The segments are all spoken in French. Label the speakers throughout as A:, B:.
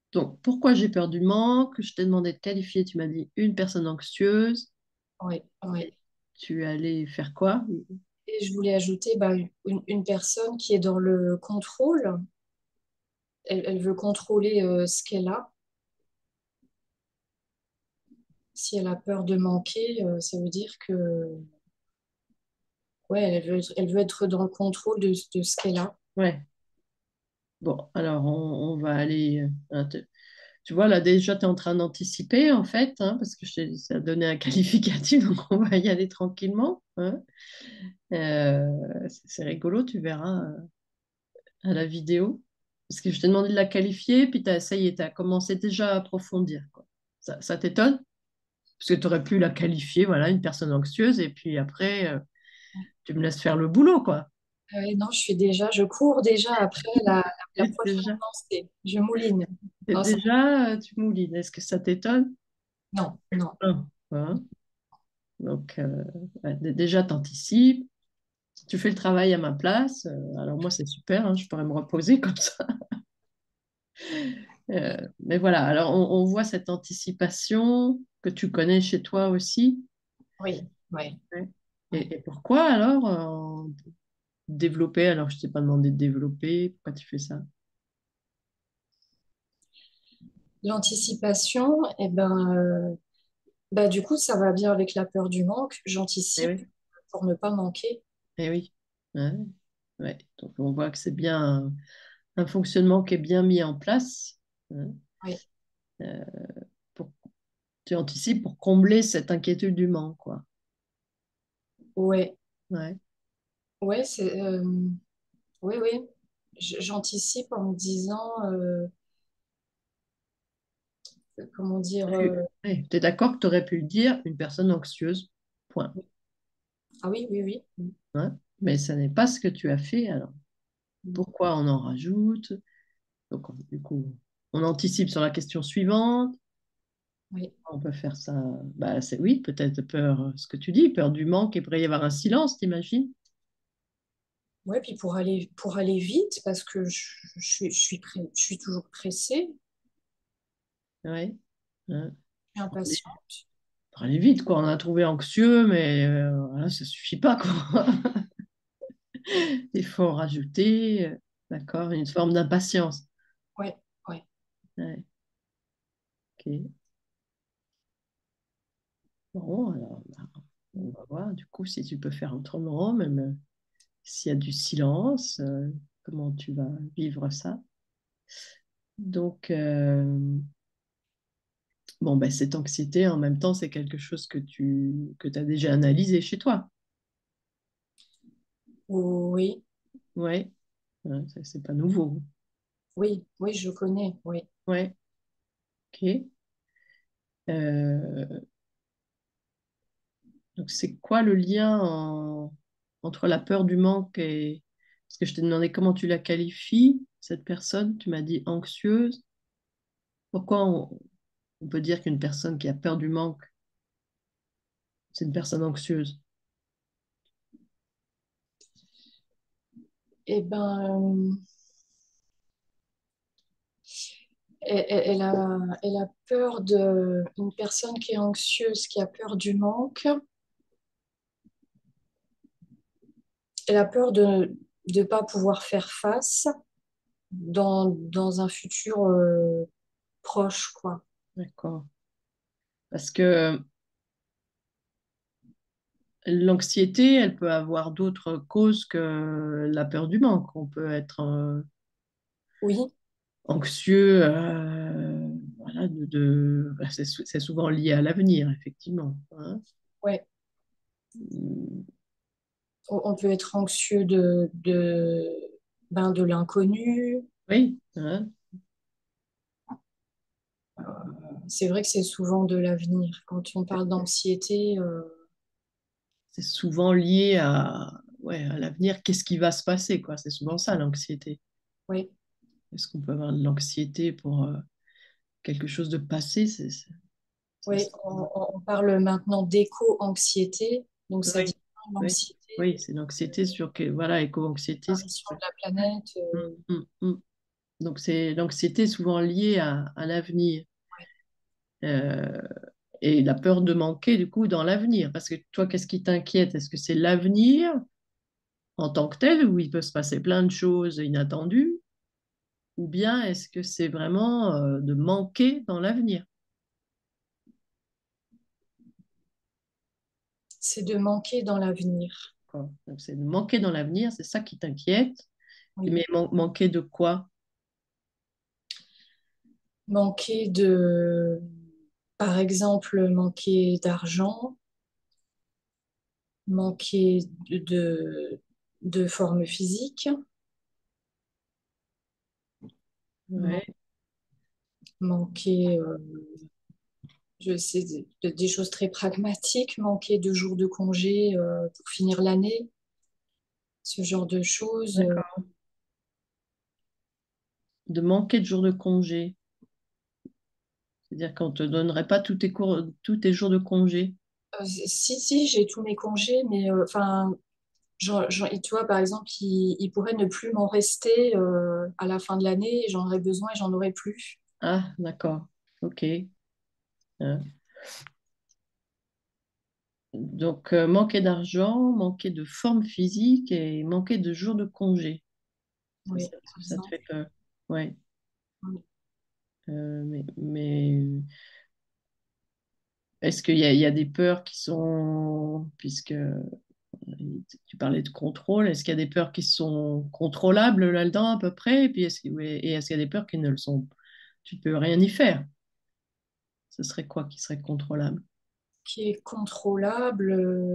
A: Donc, pourquoi j'ai peur du manque? Je t'ai demandé de qualifier, tu m'as dit une personne anxieuse.
B: Oui, oui.
A: Et tu allais faire quoi?
B: Et je voulais ajouter bah, une personne qui est dans le contrôle. Elle veut contrôler ce qu'elle a. Si elle a peur de manquer, ça veut dire que ouais, elle veut être dans le contrôle de ce qu'elle a.
A: Ouais. Bon, alors on va aller. Tu vois, là déjà, tu es en train d'anticiper, en fait, hein, parce que ça a donné un qualificatif, donc on va y aller tranquillement, hein. C'est rigolo, tu verras à la vidéo. Parce que je t'ai demandé de la qualifier, puis ça y est, tu as commencé déjà à approfondir, quoi. Ça t'étonne? Parce que tu aurais pu la qualifier, voilà, une personne anxieuse, et puis après, tu me laisses faire le boulot, quoi.
B: Non, je cours déjà après la
A: Et
B: prochaine
A: déjà,
B: pensée. Je mouline. Non,
A: tu moulines. Est-ce que ça t'étonne?
B: non, non.
A: Non. Hein. Donc, ouais, déjà, tu anticipes. Tu fais le travail à ma place. Alors, moi, c'est super, hein, je pourrais me reposer comme ça. Mais voilà, alors on voit cette anticipation que tu connais chez toi aussi.
B: Oui, oui,
A: Ouais.
B: oui.
A: Et pourquoi alors développer? Alors, je t'ai pas demandé de développer. Pourquoi tu fais ça?
B: L'anticipation, eh ben, bah, du coup, ça va bien avec la peur du manque.
A: Eh
B: J'anticipe
A: oui,
B: pour ne pas manquer.
A: eh oui. Ouais, ouais. Donc, on voit que c'est bien un fonctionnement qui est bien mis en place, hein.
B: Oui,
A: Euh, pour- Tu anticipes pour combler cette inquiétude du manque, quoi.
B: ouais,
A: Ouais.
B: ouais, oui, oui. J'anticipe en me disant, comment dire,
A: Tu es d'accord que tu aurais pu le dire, une personne anxieuse, point.
B: ah oui, oui, oui.
A: Hein. Mais ce n'est pas ce que tu as fait, alors pourquoi on en rajoute? Donc, du coup, on anticipe sur la question suivante.
B: Oui.
A: On peut faire ça. Bah, c'est oui, peut-être peur, ce que tu dis, peur du manque, il pourrait y avoir un silence, t'imagines?
B: Ouais, puis pour aller vite, parce que je suis toujours pressée,
A: Ouais. Hein.
B: je suis impatiente.
A: Pour aller vite, quoi. On a trouvé anxieux, mais voilà, ça suffit pas, quoi. Il faut en rajouter, d'accord, une forme d'impatience.
B: Ouais, ouais.
A: Ouais, ok. Bon, alors, bah, on va voir, du coup, si tu peux faire autrement, même s'il y a du silence, comment tu vas vivre ça. Donc, bon, ben, cette anxiété, en même temps, c'est quelque chose que tu as déjà analysé chez toi.
B: Oui,
A: Ouais, ouais, ça, c'est pas nouveau.
B: oui, oui, je connais, oui.
A: Ouais, ok. Euh, donc, c'est quoi le lien entre la peur du manque et... Parce que je t'ai demandé comment tu la qualifies, cette personne, tu m'as dit anxieuse. Pourquoi on peut dire qu'une personne qui a peur du manque, c'est une personne anxieuse?
B: Eh ben, elle a peur une personne qui est anxieuse, qui a peur du manque. Elle a peur de ne pas pouvoir faire face dans un futur proche, quoi.
A: D'accord. Parce que l'anxiété, elle peut avoir d'autres causes que la peur du manque. On peut être
B: Oui,
A: anxieux, voilà, bah, c'est souvent lié à l'avenir, effectivement, hein.
B: ouais.
A: Mm.
B: On peut être anxieux ben, de l'inconnu.
A: Oui, hein,
B: C'est vrai que c'est souvent de l'avenir. Quand on parle d'anxiété,
A: c'est souvent lié ouais, à l'avenir. Qu'est-ce qui va se passer, quoi? C'est souvent ça, l'anxiété.
B: oui,
A: Est-ce qu'on peut avoir de l'anxiété pour quelque chose de passé?
B: oui, on parle maintenant d'éco-anxiété, donc ça dit
A: Oui, oui,
B: l'anxiété,
A: oui, c'est l'anxiété sur que, voilà, éco-anxiété.
B: disparition de la planète.
A: Mm, mm, mm. Donc, c'est l'anxiété souvent liée à l'avenir. Euh, et la peur de manquer, du coup, dans l'avenir. Parce que toi, qu'est-ce qui t'inquiète? Est-ce que c'est l'avenir en tant que tel, où il peut se passer plein de choses inattendues? Ou bien est-ce que c'est vraiment de manquer dans l'avenir?
B: C'est de manquer dans l'avenir.
A: Quoi. Donc, c'est de manquer dans l'avenir, c'est ça qui t'inquiète.
B: Oui.
A: Mais manquer de quoi?
B: Manquer de, par exemple, manquer d'argent, manquer de forme physique,
A: Ouais,
B: manquer, je sais, des choses très pragmatiques, manquer de jours de congé pour finir l'année, ce genre de choses.
A: d'accord. De manquer de jours de congé. C'est-à-dire qu'on ne te donnerait pas tous tes jours de congé.
B: Si, si, j'ai tous mes congés, mais enfin, tu vois, par exemple, il pourrait ne plus m'en rester à la fin de l'année, et j'en aurais besoin et j'en aurais plus.
A: Ah, d'accord. OK. Hein. Donc, manquer d'argent, manquer de forme physique et manquer de jours de congé.
B: Oui, par
A: Ça te
B: exemple.
A: fait peur. Ouais.
B: Oui.
A: Mais est-ce il y a des peurs qui sont, puisque tu parlais de contrôle, est-ce qu'il y a des peurs qui sont contrôlables là-dedans à peu près? Et puis ouais, et est-ce qu'il y a des peurs qui ne le sont? Tu ne peux rien y faire. Ce serait quoi qui serait contrôlable?
B: Qui est contrôlable.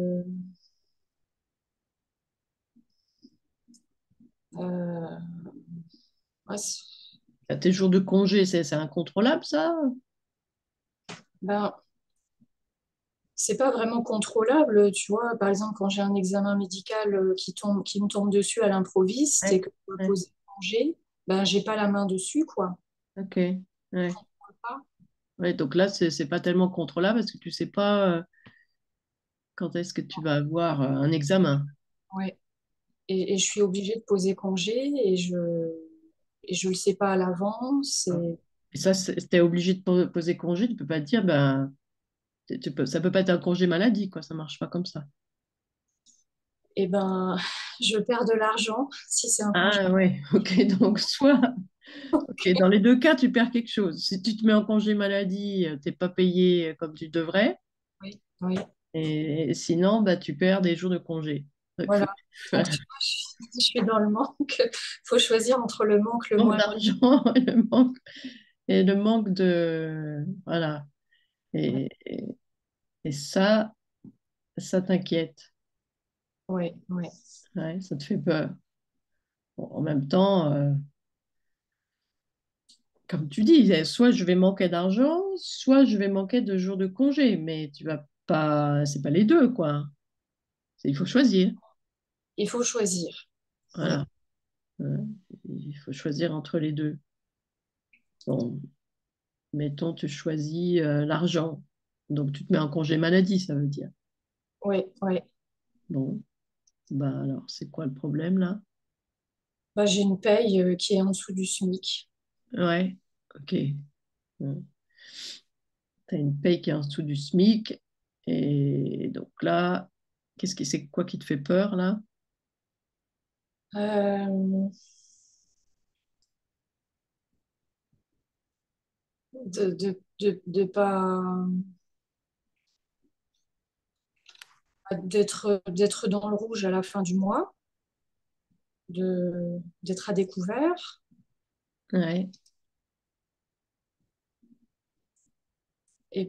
B: Euh, ouais,
A: Tes jours de congé, c'est incontrôlable, ça?
B: ben, c'est pas vraiment contrôlable, tu vois. Par exemple, quand j'ai un examen médical qui me tombe dessus à l'improviste et
A: Ouais,
B: que je dois
A: ouais,
B: poser congé, ben, j'ai pas la main dessus, quoi.
A: ok. Ouais.
B: Pas.
A: Ouais, donc là, c'est pas tellement contrôlable parce que tu sais pas quand est-ce que tu vas avoir un examen.
B: Ouais. Et je suis obligée de poser congé et je le sais pas à l'avance.
A: Et ça, tu es obligé de poser congé, tu peux pas te dire, ben, ça peut pas être un congé maladie, quoi, ça marche pas comme ça.
B: Et ben, je perds de l'argent si c'est un congé.
A: Ah ouais, ok, donc soit, ok, dans les deux cas, tu perds quelque chose. Si tu te mets en congé maladie, t'es pas payé comme tu devrais,
B: Oui, oui.
A: et sinon, bah, tu perds des jours de congé. Donc,
B: Voilà. Donc,
A: voilà.
B: tu vois, je suis dans le manque. Il faut choisir entre le manque, le
A: Manque
B: moins.
A: d'argent et le manque de, voilà. Et, et, et ça t'inquiète.
B: Oui, oui.
A: Ouais, ça te fait peur. Bon, en même temps, comme tu dis, soit je vais manquer d'argent, soit je vais manquer de jours de congé, mais tu vas pas, c'est pas les deux, quoi. Il faut choisir.
B: Il faut choisir. Oui,
A: Voilà. Euh, Il faut choisir entre les deux. Bon, mettons, tu choisis l'argent. Donc, tu te mets en congé maladie, ça veut dire.
B: oui, oui.
A: Bon, bah alors, c'est quoi le problème là?
B: Bah, j'ai une paye qui est en dessous du SMIC.
A: Ouais, ok. Tu as une paye qui est en dessous du SMIC. Et donc là, c'est quoi qui te fait peur là?
B: Euh, de pas d'être dans le rouge à la fin du mois, d'être à découvert.
A: Ouais.
B: Et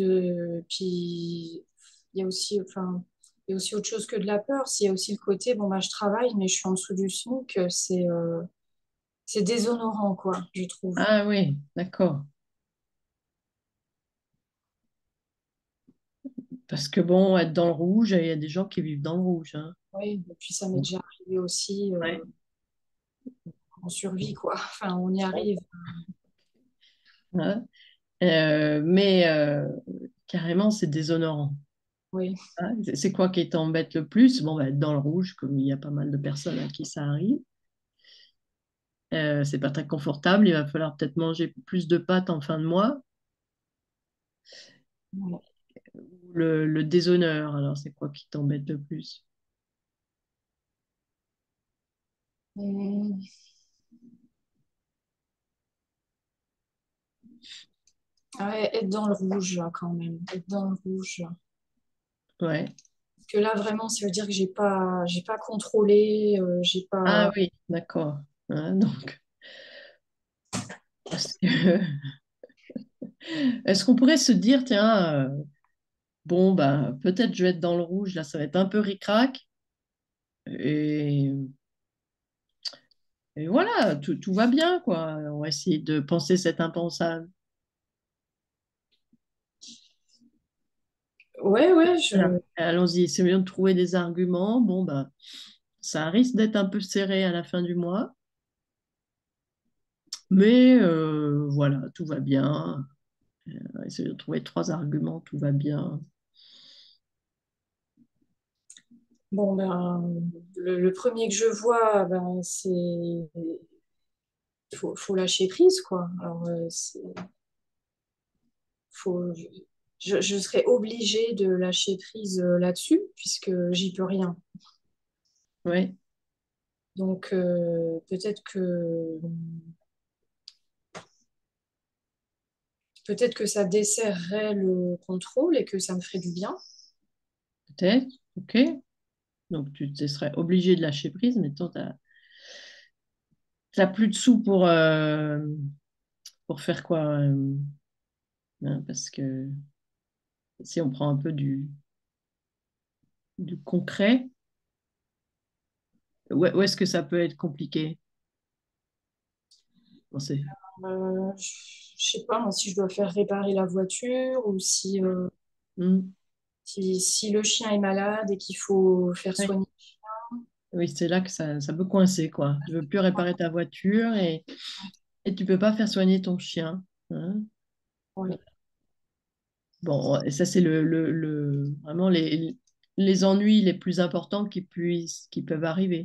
B: puis il y a aussi, enfin, il y a aussi autre chose que de la peur. Il y a aussi le côté, bon, bah, je travaille, mais je suis en dessous du SMIC. C'est déshonorant, quoi, je trouve.
A: Ah oui, d'accord. Parce que bon, être dans le rouge, il y a des gens qui vivent dans le rouge, hein.
B: Oui, et puis ça m'est déjà arrivé aussi
A: Ouais.
B: en survie, quoi. Enfin, on y arrive.
A: Hein. Mais carrément, c'est déshonorant.
B: Oui.
A: Hein. C'est quoi qui t'embête le plus? Bon, bah, être dans le rouge, comme il y a pas mal de personnes à qui ça arrive. C'est pas très confortable. Il va falloir peut-être manger plus de pâtes en fin de mois.
B: Ouais.
A: Le déshonneur, alors c'est quoi qui t'embête le plus?
B: Hum, ouais, être dans le rouge, là, quand même. Être dans le rouge.
A: Ouais.
B: Parce que là, vraiment, ça veut dire que j'ai pas contrôlé, j'ai
A: Ah
B: pas.
A: oui, d'accord. Hein, donc, parce que- est-ce qu'on pourrait se dire, tiens, bon, bah, peut-être je vais être dans le rouge, là, ça va être un peu ric-rac, et, et voilà, tout va bien, quoi. On va essayer de penser cet impensable.
B: Ouais, ouais,
A: Voilà. Allons-y, c'est bien de trouver des arguments. Bon, bah, ça risque d'être un peu serré à la fin du mois, mais voilà, tout va bien. On va essayer de trouver trois arguments, tout va bien.
B: bon, ben, le premier que je vois, ben, c'est. Faut lâcher prise, quoi. Alors, faut, je serais obligée de lâcher prise là-dessus, puisque j'y peux rien.
A: Oui,
B: Donc, peut-être que ça desserrerait le contrôle et que ça me ferait du bien.
A: peut-être, ok. Donc, tu te serais obligé de lâcher prise, mais toi, tu n'as plus de sous pour faire quoi hein, parce que si on prend un peu du concret, où est-ce que ça peut être compliqué? Bon,
B: Je sais pas, moi, si je dois faire réparer la voiture ou
A: Hmm,
B: si le chien est malade et qu'il faut faire
A: ouais.
B: soigner.
A: Oui, c'est là que ça peut coincer, quoi. Tu veux plus réparer ta voiture et tu peux pas faire soigner ton chien. Hein.
B: Ouais.
A: Bon, et ça, c'est vraiment les ennuis les plus importants qui peuvent arriver.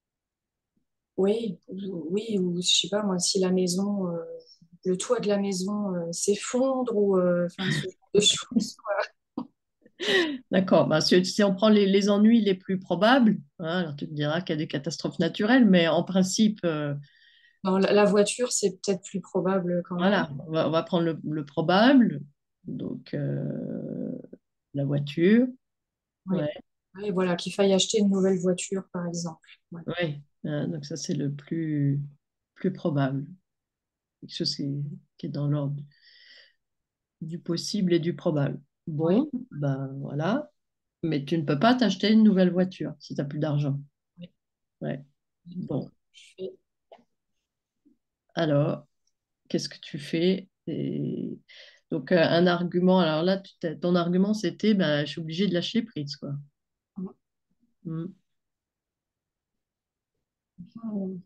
B: Oui, oui, ou je sais pas, moi, si la maison, le toit de la maison s'effondre ou enfin, ce genre de choses.
A: D'accord. Bah, si on prend les ennuis les plus probables, hein, alors tu me diras qu'il y a des catastrophes naturelles, mais en principe,
B: Non, la voiture, c'est peut-être plus probable quand même.
A: voilà, on va prendre le probable, donc la voiture,
B: Oui.
A: ouais,
B: Oui, voilà, qu'il faille acheter une nouvelle voiture, par exemple. Ouais.
A: ouais, hein, donc ça c'est le plus probable, quelque chose qui est dans l'ordre du possible et du probable.
B: Ouais.
A: Bon, ben voilà, mais tu ne peux pas t'acheter une nouvelle voiture si tu n'as plus d'argent.
B: Ouais.
A: Ouais. Bon,
B: Je fais-
A: alors, qu'est-ce que tu fais? Donc, un argument, alors là, ton argument, c'était, ben, je suis obligée de lâcher prise, quoi. Mm.
B: Hmm.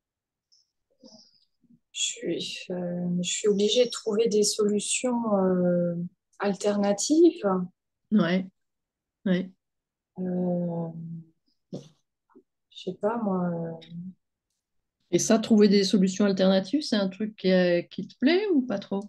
B: Je suis obligée de trouver des solutions alternatives.
A: Ouais, ouais.
B: Euh, je sais pas, moi.
A: Et ça, trouver des solutions alternatives, c'est un truc qui te plaît ou pas trop?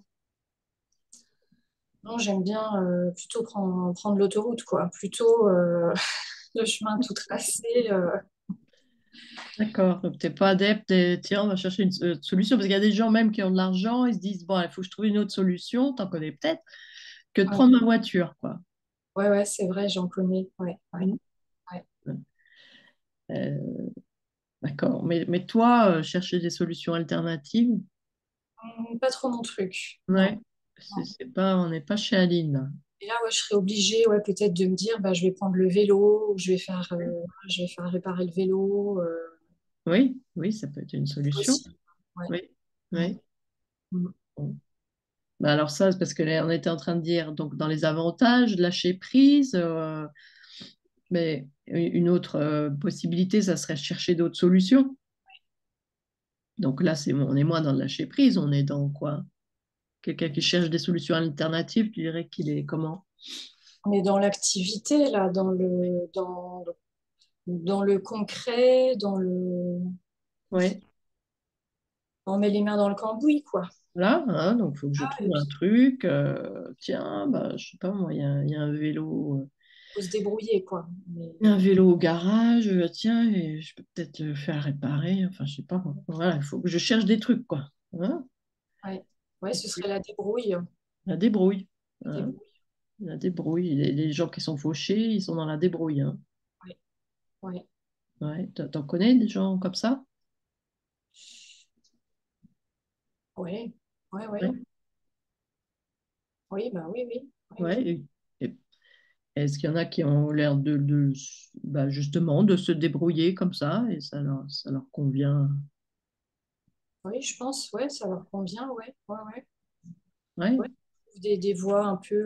B: Non, j'aime bien plutôt prendre l'autoroute, quoi. Plutôt le chemin tout tracé.
A: D'accord. Donc, t'es pas adepte, tiens, on va chercher une solution, parce qu'il y a des gens même qui ont de l'argent, ils se disent, bon, il faut que je trouve une autre solution, t'en connais peut-être, que de
B: Ouais,
A: prendre ma voiture, quoi.
B: ouais, ouais, c'est vrai, j'en connais. Ouais, ouais,
A: Mm.
B: ouais.
A: Euh, d'accord. Mais toi, chercher des solutions alternatives,
B: Pas trop mon truc. Non,
A: ouais,
B: non.
A: on n'est pas chez Aline, là.
B: Et là, ouais, je serais obligée, ouais, peut-être de me dire, bah, je vais prendre le vélo, ou je vais faire réparer le vélo.
A: Oui, oui, ça peut être une
B: C'est
A: solution.
B: possible. Ouais,
A: Oui,
B: ouais.
A: oui.
B: Mm.
A: Bon. Bah alors ça, c'est parce que là, on était en train de dire, donc dans les avantages, lâcher prise, mais une autre possibilité, ça serait chercher d'autres solutions. Donc là, on est moins dans le lâcher prise, on est dans quoi? Quelqu'un qui cherche des solutions alternatives, tu dirais qu'il est comment?
B: On est dans l'activité, là, dans le concret, dans le.
A: Ouais.
B: On met les mains dans le cambouis, quoi.
A: Là, hein, donc il faut que je
B: Ah, et
A: trouve un
B: puis,
A: truc. Tiens, bah, je sais pas moi, il y a un vélo.
B: faut se débrouiller, quoi. Mais,
A: Un vélo au garage, tiens, et je peux peut-être le faire réparer, enfin, je sais pas. Voilà, il faut que je cherche des trucs, quoi. Hein.
B: ouais, ouais, ce serait la débrouille.
A: La débrouille.
B: La
A: Hein.
B: débrouille.
A: La débrouille. Les gens qui sont fauchés, ils sont dans la débrouille. Hein.
B: Ouais, ouais.
A: Ouais. T'en connais des gens comme ça?
B: Ouais, ouais,
A: Ouais.
B: ouais. Oui, bah oui, oui. Oui,
A: Ouais.
B: oui.
A: Et est-ce qu'il y en a qui ont l'air bah, justement de se débrouiller comme ça et ça leur convient?
B: Oui, je pense, ouais, ça leur convient, ouais, ouais, ouais.
A: Ouais.
B: Ouais. Des voies un peu.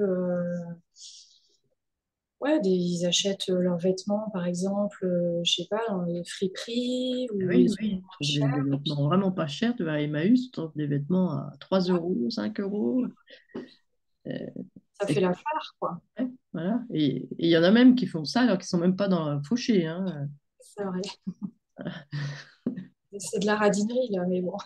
B: Ouais, ils achètent leurs vêtements, par exemple, je sais pas, dans les friperies,
A: Ah
B: ou
A: oui,
B: ils sont
A: oui, ils
B: moins
A: trouvent des
B: chers, et
A: vêtements
B: puis
A: vraiment pas chers. Tu vas à Emmaüs, tu trouves des vêtements à 3 euros, 5 euros. Euh,
B: ça fait l'affaire, quoi.
A: Ouais, voilà. Et il y en a même qui font ça alors qu'ils sont même pas dans la fauchée. Hein.
B: C'est vrai. C'est de la radinerie, là, mais bon.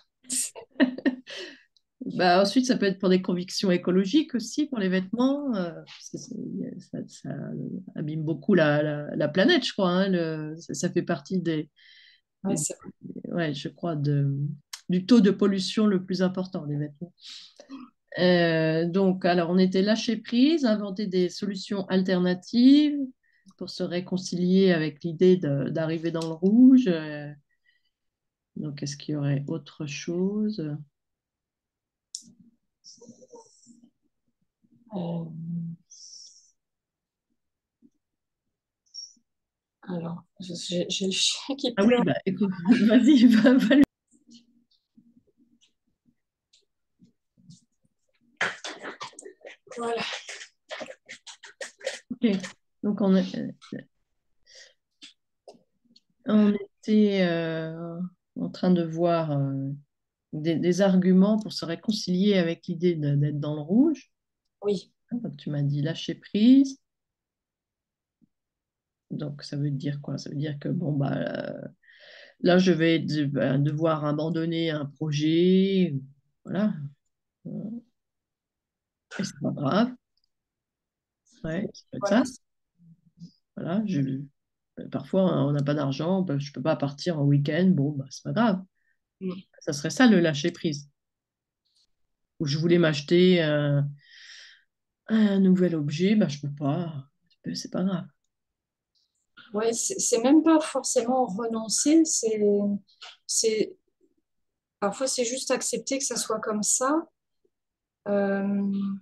A: Bah, ensuite, ça peut être pour des convictions écologiques aussi, pour les vêtements, parce que ça abîme beaucoup la planète, je crois. Hein, ça fait partie
B: Ouais,
A: des-
B: c'est vrai.
A: ouais, je crois, du taux de pollution le plus important, les vêtements. Donc, alors, on était lâché prise, inventer des solutions alternatives pour se réconcilier avec l'idée d'arriver dans le rouge. Donc, est-ce qu'il y aurait autre chose?
B: Euh, alors, j'ai le chien qui
A: Ah oui,
B: pleure.
A: bah écoute, vas-y, va.
B: Voilà.
A: Ok. Donc, on était en train de voir des arguments pour se réconcilier avec l'idée d'être dans le rouge.
B: Oui,
A: Donc, tu m'as dit lâcher prise. Donc, ça veut dire quoi? Ça veut dire que, bon, bah, là, je vais bah, devoir abandonner un projet. Voilà. Et c'est pas grave. Ouais, ça peut être
B: voilà.
A: ça. Voilà. Parfois, on n'a pas d'argent. Bah, je peux pas partir en week-end. Bon, bah, c'est pas grave.
B: Mm.
A: Ça serait ça le lâcher prise. Ou je voulais m'acheter un nouvel objet, bah, je peux pas. C'est pas grave.
B: Ouais, c'est même pas forcément renoncer, c'est, parfois c'est juste accepter que ça soit comme ça. Euh,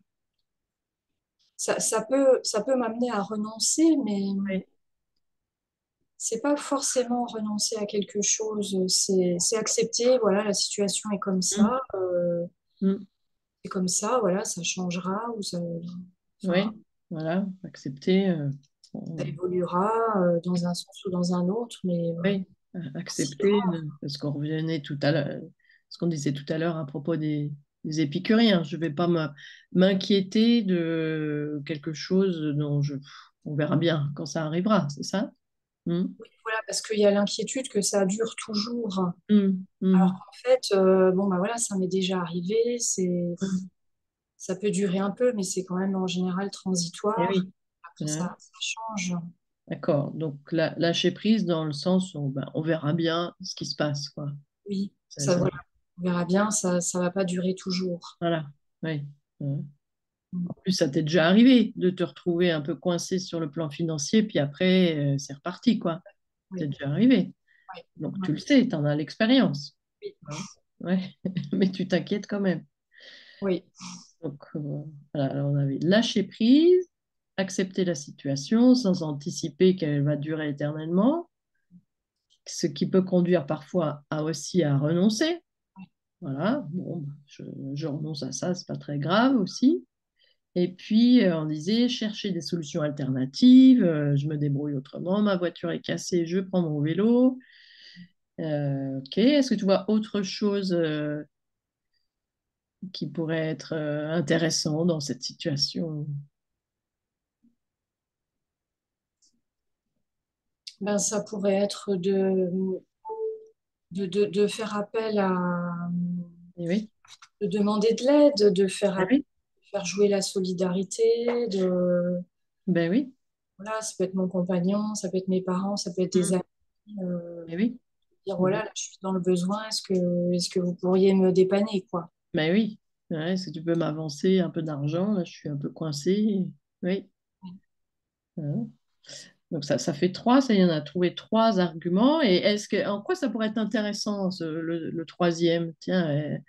B: ça peut m'amener à renoncer, mais
A: Oui.
B: c'est pas forcément renoncer à quelque chose. C'est accepter, voilà, la situation est comme
A: Mm,
B: ça,
A: mm.
B: c'est comme ça, voilà, ça changera ou enfin,
A: Oui, voilà, accepter.
B: ça
A: On-
B: évoluera dans un sens ou dans un autre, mais
A: oui,
B: si
A: accepter
B: grave.
A: parce qu'on revenait tout à l'heure, ce qu'on disait tout à l'heure à propos des épicuriens. Je ne vais pas m'inquiéter de quelque chose dont on verra bien quand ça arrivera, c'est ça? Mm,
B: Voilà, parce qu'il y a l'inquiétude que ça dure toujours.
A: mm,
B: Alors
A: mm,
B: qu'en fait, bon, bah voilà, ça m'est déjà arrivé,
A: mm.
B: ça peut durer un peu, mais c'est quand même en général
A: Eh
B: transitoire.
A: oui,
B: Après,
A: hein,
B: ça change.
A: d'accord. Donc lâcher prise dans le sens où ben, on verra bien ce qui se passe, quoi.
B: Oui,
A: Ça,
B: ça,
A: ça-
B: voilà. On verra bien, ça va pas durer toujours.
A: voilà, oui. Hein.
B: Mm.
A: En plus, ça t'est déjà arrivé de te retrouver un peu coincé sur le plan financier, puis après, c'est reparti, quoi. C'est
B: Oui,
A: déjà arrivé.
B: oui,
A: Donc, tu
B: oui,
A: le sais, tu en as l'expérience.
B: oui,
A: Hein. Ouais. Mais tu t'inquiètes quand même.
B: oui,
A: Donc, voilà, alors on avait lâché prise, accepter la situation sans anticiper qu'elle va durer éternellement, ce qui peut conduire parfois aussi à renoncer. Voilà, bon, bah, je renonce à ça, c'est pas très grave aussi. Et puis, on disait chercher des solutions alternatives, je me débrouille autrement, ma voiture est cassée, je prends mon vélo. Ok, est-ce que tu vois autre chose qui pourrait être intéressant dans cette situation?
B: ben, ça pourrait être de faire appel
A: Eh oui,
B: de demander de l'aide,
A: eh oui,
B: faire jouer la solidarité,
A: ben oui,
B: voilà, ça peut être mon compagnon, ça peut être mes parents, ça peut être des
A: mm,
B: amis. euh,
A: eh oui,
B: Dire
A: ben
B: voilà, là, je suis dans le besoin, est-ce que vous pourriez me dépanner, quoi.
A: ben oui. Ouais, si tu peux m'avancer un peu d'argent, là, je suis un peu coincée. Oui. Hein. Donc ça fait trois, ça y en a trouvé trois arguments. Et en quoi ça pourrait être intéressant, le troisième? Tiens,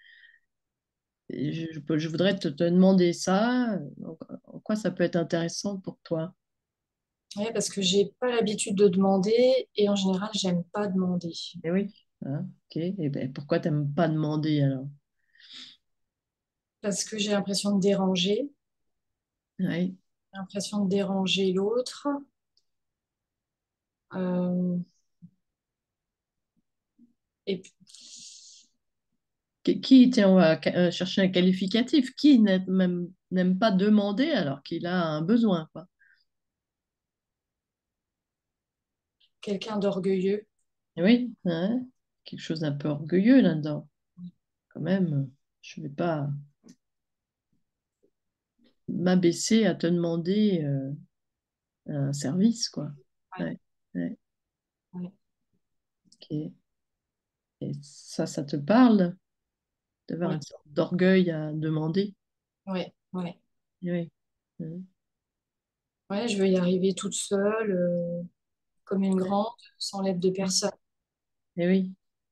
A: je voudrais te demander ça. En quoi ça peut être intéressant pour toi?
B: Ouais, parce que j'ai pas l'habitude de demander et en général, j'aime pas demander.
A: Eh oui. Hein, ok. Et ben, pourquoi tu n'aimes pas demander alors?
B: Parce que j'ai l'impression de déranger,
A: Oui.
B: j'ai l'impression de déranger l'autre. Euh, et puis,
A: Tiens, on va chercher un qualificatif. Qui n'aime pas demander alors qu'il a un besoin, quoi?
B: quelqu'un d'orgueilleux.
A: Eh oui, hein, quelque chose d'un peu orgueilleux là-dedans. Quand même, je ne vais pas m'abaisser à te demander un service, quoi.
B: Ouais,
A: Ouais, ouais,
B: ouais,
A: ok. Et ça te parle d'avoir
B: oui,
A: une sorte d'orgueil à demander?
B: ouais, ouais.
A: Eh oui. Hein.
B: Ouais, je veux y arriver toute seule, comme une grande, sans l'aide de
A: Oui.
B: personne.
A: Eh oui,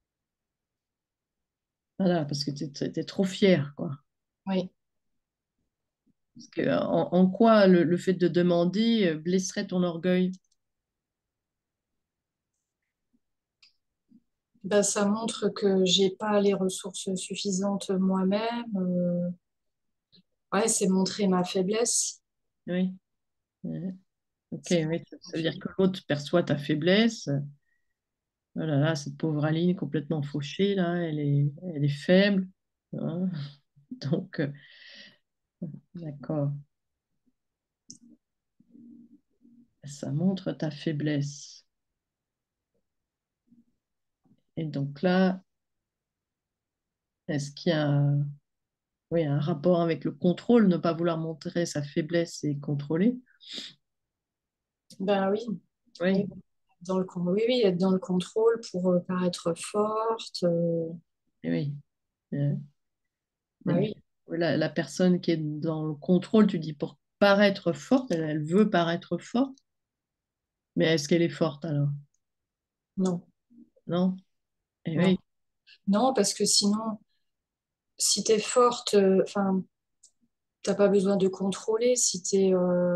A: voilà, parce que tu es trop fier, quoi.
B: Oui.
A: Parce que, en quoi le fait de demander blesserait ton orgueil?
B: Ben, ça montre que j'ai pas les ressources suffisantes moi-même. Ouais, c'est montrer ma faiblesse.
A: Oui. Ok,
B: C'est
A: oui,
B: montrer ma
A: ça veut dire
B: faiblesse.
A: que l'autre perçoit ta faiblesse. Oh là là, cette pauvre Aline complètement fauchée, là, elle est faible. Hein. Donc, d'accord, ça montre ta faiblesse. Et donc là, est-ce qu'il y a oui, un rapport avec le contrôle, ne pas vouloir montrer sa faiblesse et contrôler?
B: Ben oui,
A: Oui,
B: oui, oui, oui, être dans le contrôle pour paraître forte.
A: oui. Euh,
B: Ben oui,
A: la personne qui est dans le contrôle, tu dis pour paraître forte, elle veut paraître forte, mais est-ce qu'elle est forte alors?
B: non,
A: Non? Eh
B: non.
A: oui,
B: Non, parce que sinon, si t'es forte, enfin, t'as pas besoin de contrôler. Si t'es,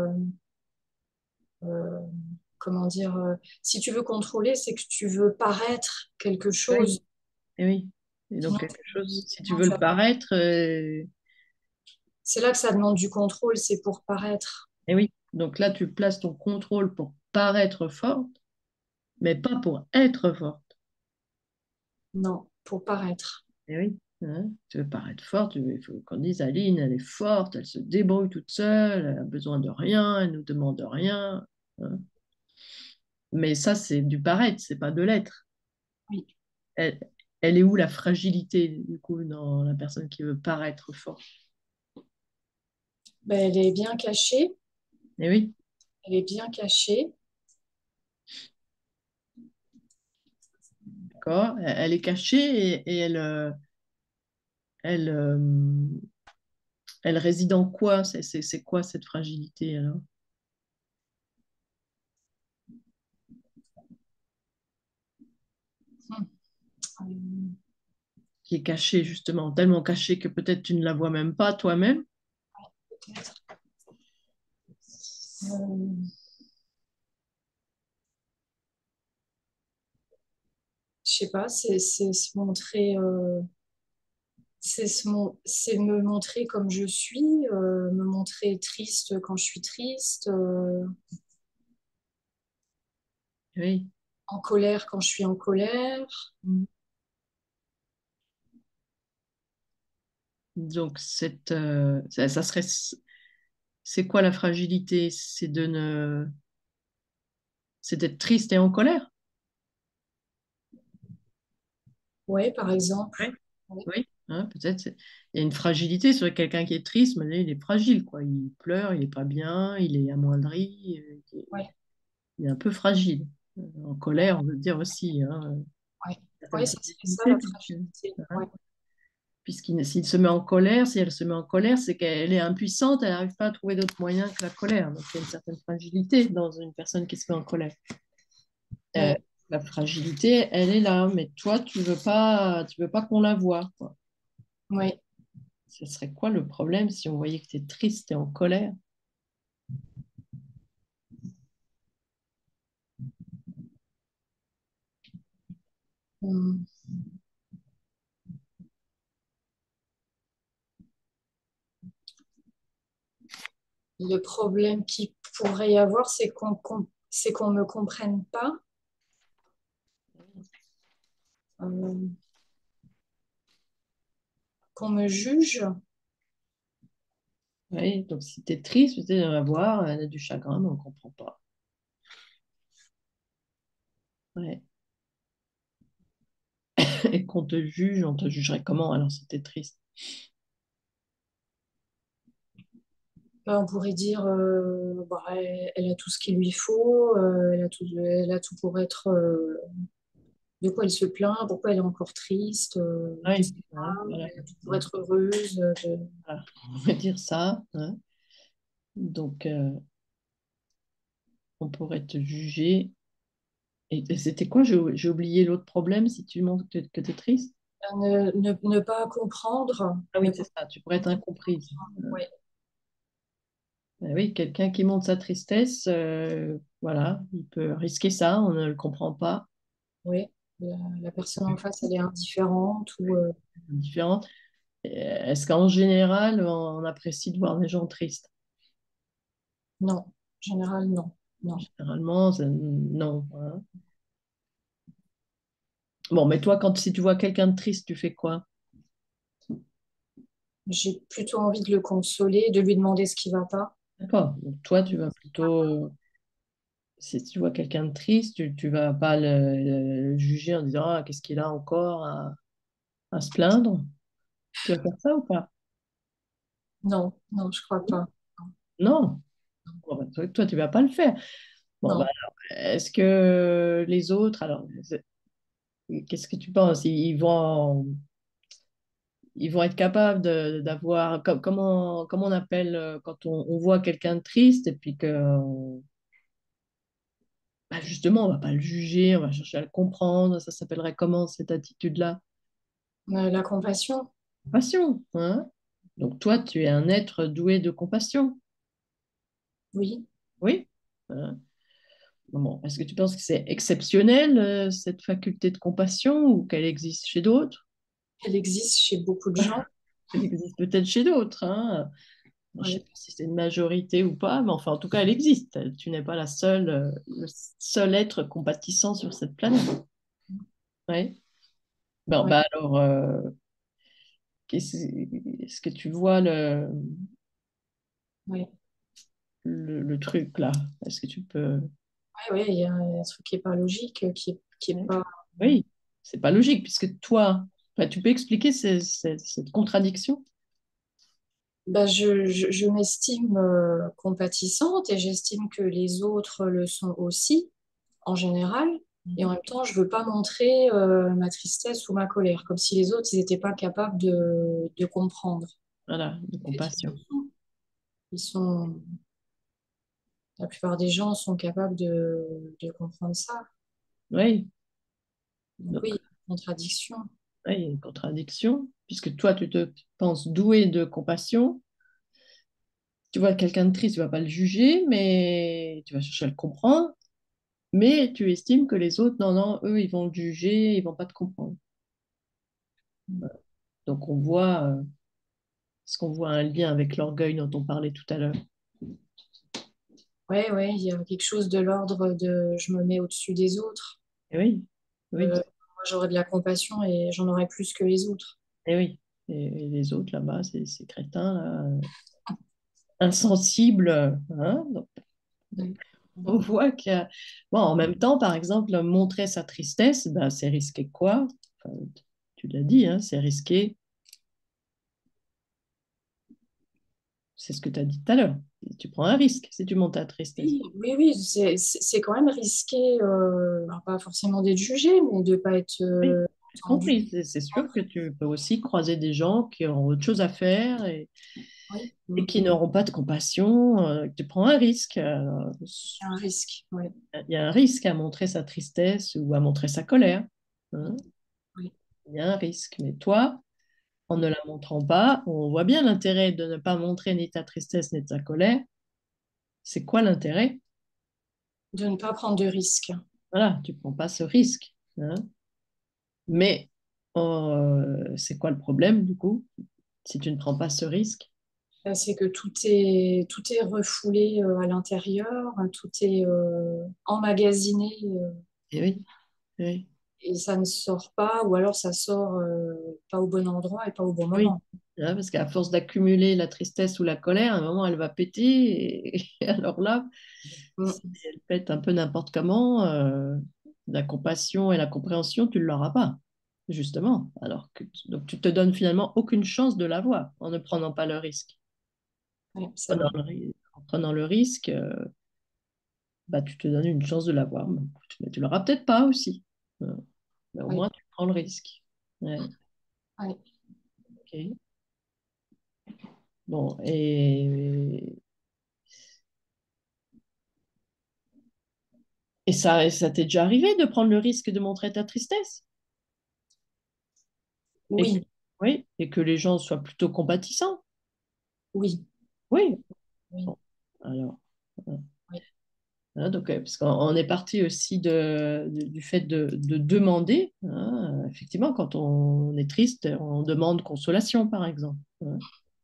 B: euh, comment dire, si tu veux contrôler, c'est que tu veux paraître quelque
A: oui,
B: chose.
A: eh oui. Et donc
B: Sinon,
A: quelque chose, si tu
B: sinon,
A: veux le paraître,
B: c'est là que ça demande du contrôle, c'est pour paraître.
A: eh oui. Donc là, tu places ton contrôle pour paraître forte, mais pas pour être forte.
B: Non, pour paraître.
A: Eh oui. Hein. Tu veux paraître forte, il faut qu'on dise Aline, elle est forte, elle se débrouille toute seule, elle a besoin de rien, elle nous demande rien. Hein. Mais ça, c'est du paraître, c'est pas de l'être.
B: Oui.
A: Elle, elle est où la fragilité, du coup, dans la personne qui veut paraître forte?
B: Ben, elle est bien cachée.
A: Eh oui,
B: Elle est bien cachée.
A: d'accord. Elle est cachée et elle, elle réside en quoi? C'est quoi cette fragilité alors?
B: Hum,
A: Qui est cachée justement, tellement cachée que peut-être tu ne la vois même pas toi-même.
B: peut-être. Euh, je sais pas, c'est se montrer, c'est me montrer comme je suis, me montrer triste quand je suis triste,
A: Oui.
B: en colère quand je suis en colère.
A: Donc ça serait, c'est quoi la fragilité? C'est d'être triste et en colère.
B: Ouais, par exemple.
A: Oui.
B: Ouais,
A: Oui. hein, peut-être il y a une fragilité sur quelqu'un qui est triste, mais il est fragile, quoi. Il pleure, il est pas bien, il est amoindri,
B: Ouais,
A: il est un peu fragile. En colère, on veut dire aussi, hein,
B: ouais.
A: certaine
B: Ouais, ça serait ça,
A: fragilité,
B: la fragilité.
A: hein,
B: Ouais,
A: s'il se met en colère, si elle se met en colère, c'est qu'elle est impuissante, elle n'arrive pas à trouver d'autres moyens que la colère. Donc il y a une certaine fragilité dans une personne qui se met en colère. Euh,
B: ouais,
A: la fragilité, elle est là, mais toi, tu veux pas qu'on la voie, quoi.
B: ouais.
A: Ce serait quoi le problème si on voyait que tu es triste et en colère?
B: Hum. Le problème qu'il pourrait y avoir, c'est c'est qu'on me comprenne pas, euh, qu'on me juge.
A: Oui, donc si tu es triste, peut-être on va voir, elle a du chagrin, mais on ne comprend pas. Ouais. Et qu'on te juge, on te jugerait comment alors si tu es triste?
B: On pourrait dire, bah, elle a tout ce qu'il lui faut, elle a tout pour être. De quoi elle se plaint, pourquoi elle est encore triste, qu'est-ce
A: Oui,
B: qu'elle
A: ouais,
B: a,
A: voilà.
B: elle a tout pour être heureuse.
A: Voilà. On va dire ça, hein. Donc, on pourrait te juger. Et c'était quoi? J'ai oublié l'autre problème si tu montres que tu es triste.
B: Ne pas comprendre,
A: Ah
B: ne
A: oui,
B: pas
A: c'est ça, tu pourrais être incomprise.
B: ouais,
A: Ben oui, quelqu'un qui montre sa tristesse, voilà, il peut risquer ça, on ne le comprend pas,
B: ouais. La personne en face, elle est indifférente ou
A: différente. Est-ce qu'en général, on apprécie de voir des gens tristes?
B: non, en général, non. Non.
A: Généralement, non, hein. Bon, mais toi, si tu vois quelqu'un de triste, tu fais quoi?
B: J'ai plutôt envie de le consoler, de lui demander ce qui va pas.
A: D'accord. Donc, toi, tu vas plutôt, si tu vois quelqu'un de triste, tu vas pas le juger en disant, ah, qu'est-ce qu'il a encore à se plaindre? Tu vas faire ça ou pas?
B: Non, non, je crois pas.
A: Non. Bon, ben, toi, tu vas pas le faire. Bon, bah,
B: Non.
A: alors, est-ce que les autres, alors, qu'est-ce que tu penses? Ils vont être capables d'avoir, comment on appelle quand on voit quelqu'un de triste et puis que, bah, justement, on va pas le juger, on va chercher à le comprendre. Ça s'appellerait comment cette attitude-là?
B: La compassion,
A: Compassion, hein? Donc toi, tu es un être doué de compassion,
B: oui,
A: oui? Hein. Bon, est-ce que tu penses que c'est exceptionnel, cette faculté de compassion, ou qu'elle existe chez d'autres?
B: elle existe chez beaucoup de gens.
A: Elle existe peut-être chez d'autres, hein. Je ne sais
B: Ouais,
A: pas si c'est une majorité ou pas, mais enfin, en tout cas, elle existe. Tu n'es pas le seul être compatissant sur cette planète. Ouais. Bon,
B: ouais,
A: bah alors, est-ce que tu vois
B: ouais.
A: le truc là? Est-ce que tu peux...
B: Ouais, ouais, il y a un truc qui est pas logique, qui est
A: Ouais.
B: pas.
A: Oui, c'est pas logique, puisque toi, enfin, tu peux expliquer cette contradiction?
B: Bah, je m'estime compatissante et j'estime que les autres le sont aussi, en général. Et en même temps, je veux pas montrer ma tristesse ou ma colère, comme si les autres, ils n'étaient pas capables de comprendre.
A: Voilà, de
B: En fait, ils le
A: compassion.
B: sont. Ils sont, la plupart des gens sont capables de comprendre ça.
A: Oui,
B: Donc
A: donc,
B: oui, il y a une contradiction.
A: oui, il y a une contradiction, puisque toi, tu te penses doué de compassion. Tu vois quelqu'un de triste, tu vas pas le juger, mais tu vas chercher à le comprendre. Mais tu estimes que les autres, non, non, eux, ils vont le juger, ils vont pas te comprendre. Donc on voit, est-ce qu'on voit un lien avec l'orgueil dont on parlait tout à l'heure?
B: Ouais, ouais, il y a quelque chose de l'ordre de je me mets au-dessus des autres.
A: Eh oui, oui,
B: Moi, j'aurais de la compassion et j'en aurais plus que les autres.
A: eh oui. Et les autres là-bas, ces crétins là, insensibles, hein. Donc,
B: Ouais.
A: on voit que, bon, en même temps, par exemple, montrer sa tristesse, ben, c'est risquer quoi? Enfin, tu l'as dit, hein, c'est risquer. C'est ce que tu as dit tout à l'heure. Tu prends un risque si tu montes ta tristesse.
B: Oui, oui, oui, c'est quand même risqué, alors pas forcément d'être jugé, mais de pas être
A: Oui, j'ai
B: entendu.
A: compris. C'est sûr que tu peux aussi croiser des gens qui ont autre chose à faire
B: Oui,
A: et qui n'auront pas de compassion. Tu prends un risque.
B: c'est un risque. Oui,
A: Il y a un risque à montrer sa tristesse ou à montrer sa colère. Hein.
B: oui,
A: Il y a un risque. Mais toi, en ne la montrant pas, on voit bien l'intérêt de ne pas montrer ni ta tristesse ni ta colère. C'est quoi l'intérêt?
B: de ne pas prendre de risques.
A: Voilà, tu ne prends pas ce risque. Hein. Mais c'est quoi le problème du coup, si tu ne prends pas ce risque?
B: C'est que tout est refoulé à l'intérieur, tout est emmagasiné
A: Eh oui, oui,
B: et ça ne sort pas, ou alors ça sort pas au bon endroit et pas au bon
A: oui.
B: moment.
A: Hein, parce qu'à force d'accumuler la tristesse ou la colère, à un moment, elle va péter. Et alors là, si
B: Mm.
A: elle pète un peu n'importe comment, la compassion et la compréhension, tu ne l'auras pas, justement. Donc, tu te donnes finalement aucune chance de l'avoir en ne prenant pas le risque.
B: Ouais, c'est vrai.
A: En prenant le risque, bah, tu te donnes une chance de l'avoir. Mais tu l'auras peut-être pas aussi. Euh, Mais au
B: Ouais,
A: moins, tu prends le risque. Ouais,
B: ouais.
A: ok. Bon, et ça t'est déjà arrivé de prendre le risque de montrer ta tristesse? Et que,
B: Oui,
A: oui, et que les gens soient plutôt compatissants?
B: oui,
A: Oui.
B: oui,
A: Bon, alors,
B: oui.
A: hein, donc, parce qu'on est parti aussi du fait de demander. Hein, effectivement, quand on est triste, on demande consolation, par exemple. Hein.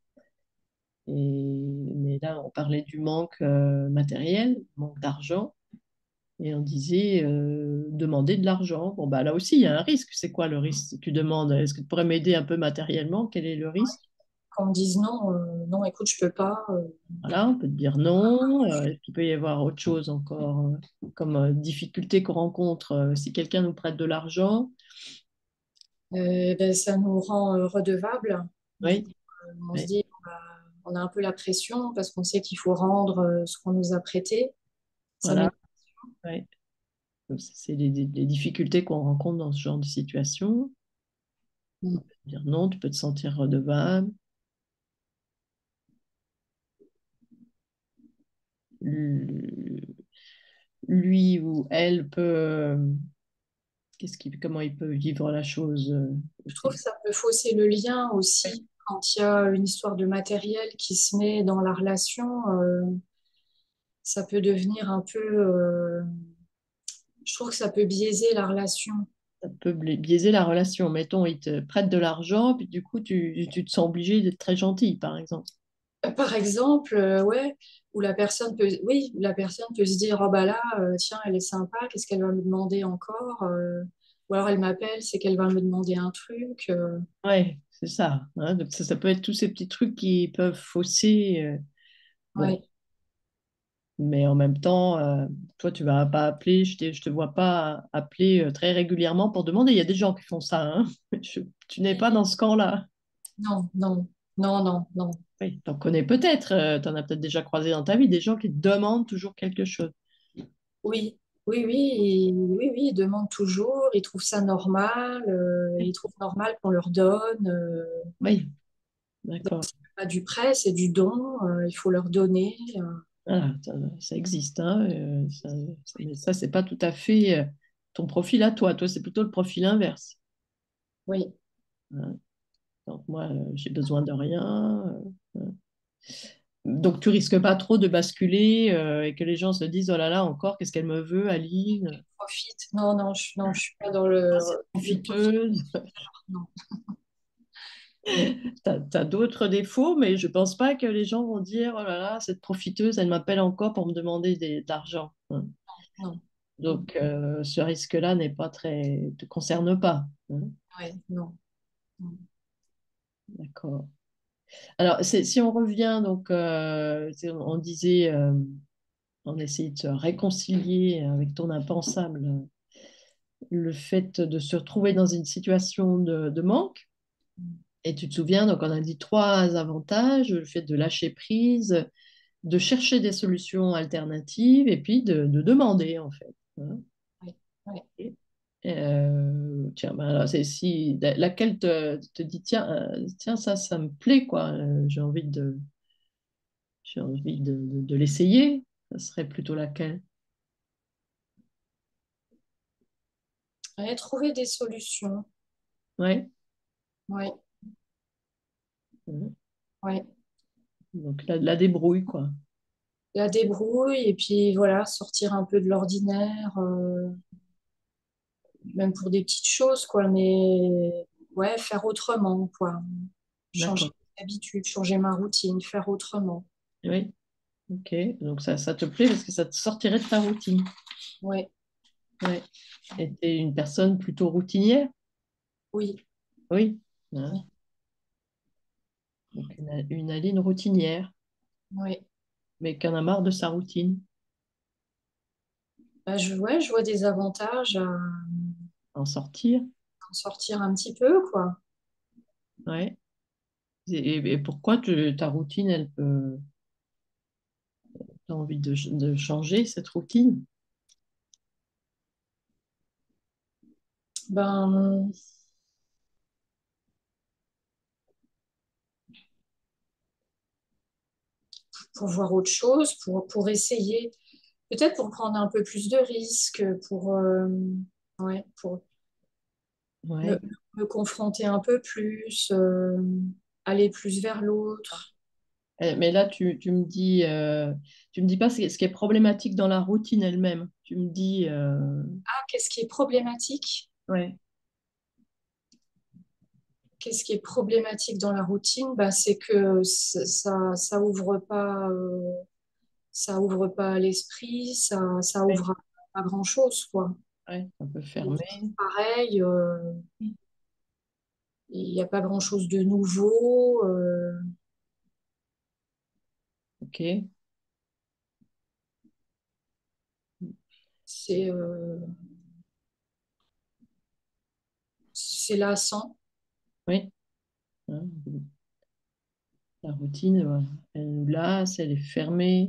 A: Mais là, on parlait du manque matériel, manque d'argent, et on disait demander de l'argent. Bon, bah, là aussi, il y a un risque. C'est quoi le risque? Si tu demandes, est-ce que tu pourrais m'aider un peu matériellement? Quel est le risque?
B: Qu'on me dise non, non, écoute, je peux pas.
A: Voilà, on peut te dire non. Il peut y avoir autre chose encore, comme difficulté qu'on rencontre si quelqu'un nous prête de l'argent.
B: Ben, ça nous rend redevables. Du
A: Oui,
B: coup, on se
A: oui,
B: dit, bah, on a un peu la pression parce qu'on sait qu'il faut rendre ce qu'on nous a prêté. Ça met...
A: voilà. Oui. Donc, c'est les difficultés qu'on rencontre dans ce genre de situation.
B: Mm.
A: Dire non, tu peux te sentir redevable. Lui lui ou elle peut, comment il peut vivre la chose
B: Je trouve que
A: aussi.
B: ça peut fausser le lien aussi quand il y a une histoire de matériel qui se met dans la relation. Ça peut devenir un peu... je trouve que ça peut biaiser la relation.
A: Ça peut biaiser la relation. Mettons, il te prête de l'argent, puis du coup, tu te sens obligé d'être très gentil, par exemple.
B: Par exemple, ouais, où la personne peut, oui, la personne peut se dire, oh bah là, tiens, elle est sympa, qu'est-ce qu'elle va me demander encore? Ou alors elle m'appelle, c'est qu'elle va me demander un truc.
A: Ouais, c'est ça. Hein. Donc ça peut être tous ces petits trucs qui peuvent fausser. Bon,
B: Ouais,
A: mais en même temps, toi, tu vas pas appeler, je te vois pas appeler très régulièrement pour demander. Il y a des gens qui font ça, hein. Tu n'es pas dans ce camp-là.
B: non, non, non, non, non.
A: Oui, t'en connais peut-être, t'en as peut-être déjà croisé dans ta vie, des gens qui te demandent toujours quelque chose.
B: Oui, oui, oui, oui, oui, ils demandent toujours, ils trouvent ça normal, ils trouvent normal qu'on leur donne.
A: Oui, d'accord.
B: Pas du prêt, c'est du don, il faut leur donner.
A: Voilà, ça existe, hein, mais ça, c'est pas tout à fait ton profil à toi. Toi, c'est plutôt le profil inverse.
B: Oui,
A: Hein. Donc, moi, j'ai besoin de rien. Donc, tu risques pas trop de basculer et que les gens se disent, oh là là, encore, qu'est-ce qu'elle me veut, Aline?
B: profite. Non, non, non, je suis pas dans
A: Ah, cette
B: le profit.
A: profiteuse.
B: Non.
A: T'as d'autres défauts, mais je pense pas que les gens vont dire, oh là là, cette profiteuse, elle m'appelle encore pour me demander de l'argent. Hein.
B: Non, non,
A: Donc, ce risque-là n'est pas très, te concerne pas. Hein.
B: ouais, non, non.
A: D'accord. Alors, si on revient, donc, on disait, on essayait de se réconcilier avec ton impensable, le fait de se retrouver dans une situation de manque. Et tu te souviens, donc on a dit trois avantages, le fait de lâcher prise, de chercher des solutions alternatives et puis de demander en fait. Hein.
B: ouais, ouais.
A: Tiens, ben alors, c'est si laquelle te dit tiens, tiens ça me plaît quoi, j'ai envie de l'essayer, ça serait plutôt laquelle?
B: Ouais, trouver des solutions.
A: Ouais.
B: Ouais,
A: Mhm.
B: ouais.
A: Donc la débrouille quoi.
B: La débrouille et puis voilà, sortir un peu de l'ordinaire, même pour des petites choses, quoi. Mais ouais, faire autrement, quoi. Changer
A: D'accord.
B: d'habitude, changer ma routine, faire autrement.
A: Oui. Ok. Donc ça te plaît parce que ça te sortirait de ta routine.
B: Ouais,
A: Ouais. Et t'es une personne plutôt routinière?
B: oui,
A: Oui. Hein.
B: oui,
A: Donc une Aline routinière,
B: ouais.
A: mais qui en a marre de sa routine.
B: Bah, ouais, je vois des avantages à
A: En sortir.
B: en sortir un petit peu, quoi.
A: Ouais. Et pourquoi ta routine, t'as envie de changer cette routine?
B: Ben, pour voir autre chose, pour essayer, peut-être pour prendre un peu plus de risques, ouais, pour me,
A: Ouais.
B: me confronter un peu plus, aller plus vers l'autre.
A: Mais là, tu me dis pas ce qui est problématique dans la routine elle-même. Tu me dis,
B: Ah, qu'est-ce qui est problématique?
A: ouais,
B: Qu'est-ce qui est problématique dans la routine? Bah, c'est que ça ouvre pas l'esprit, ça
A: ouais,
B: ouvre à grand-chose, quoi.
A: ouais, un peu
B: On est tous
A: fermé.
B: pareils, il n'y a pas grand-chose de nouveau.
A: Ok.
B: C'est c'est lassant.
A: Oui. Hein, la routine, elle nous lasse, elle est fermée.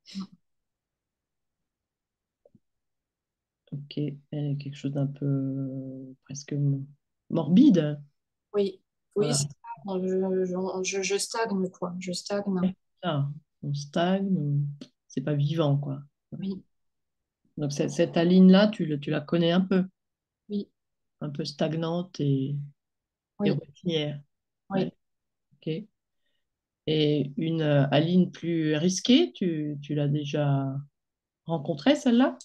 A: Ok. Elle est quelque chose d'un peu presque morbide.
B: Oui, oui,
A: Voilà.
B: c'est ça. Je stagne, quoi. Je stagne.
A: Ah, on stagne, c'est pas vivant, quoi.
B: Oui,
A: Donc cette Aline-là, tu la connais
B: oui,
A: un peu stagnante et
B: oui,
A: routinière. Ouais,
B: oui.
A: ok. Et une Aline plus risquée, tu l'as déjà rencontrée, celle-là?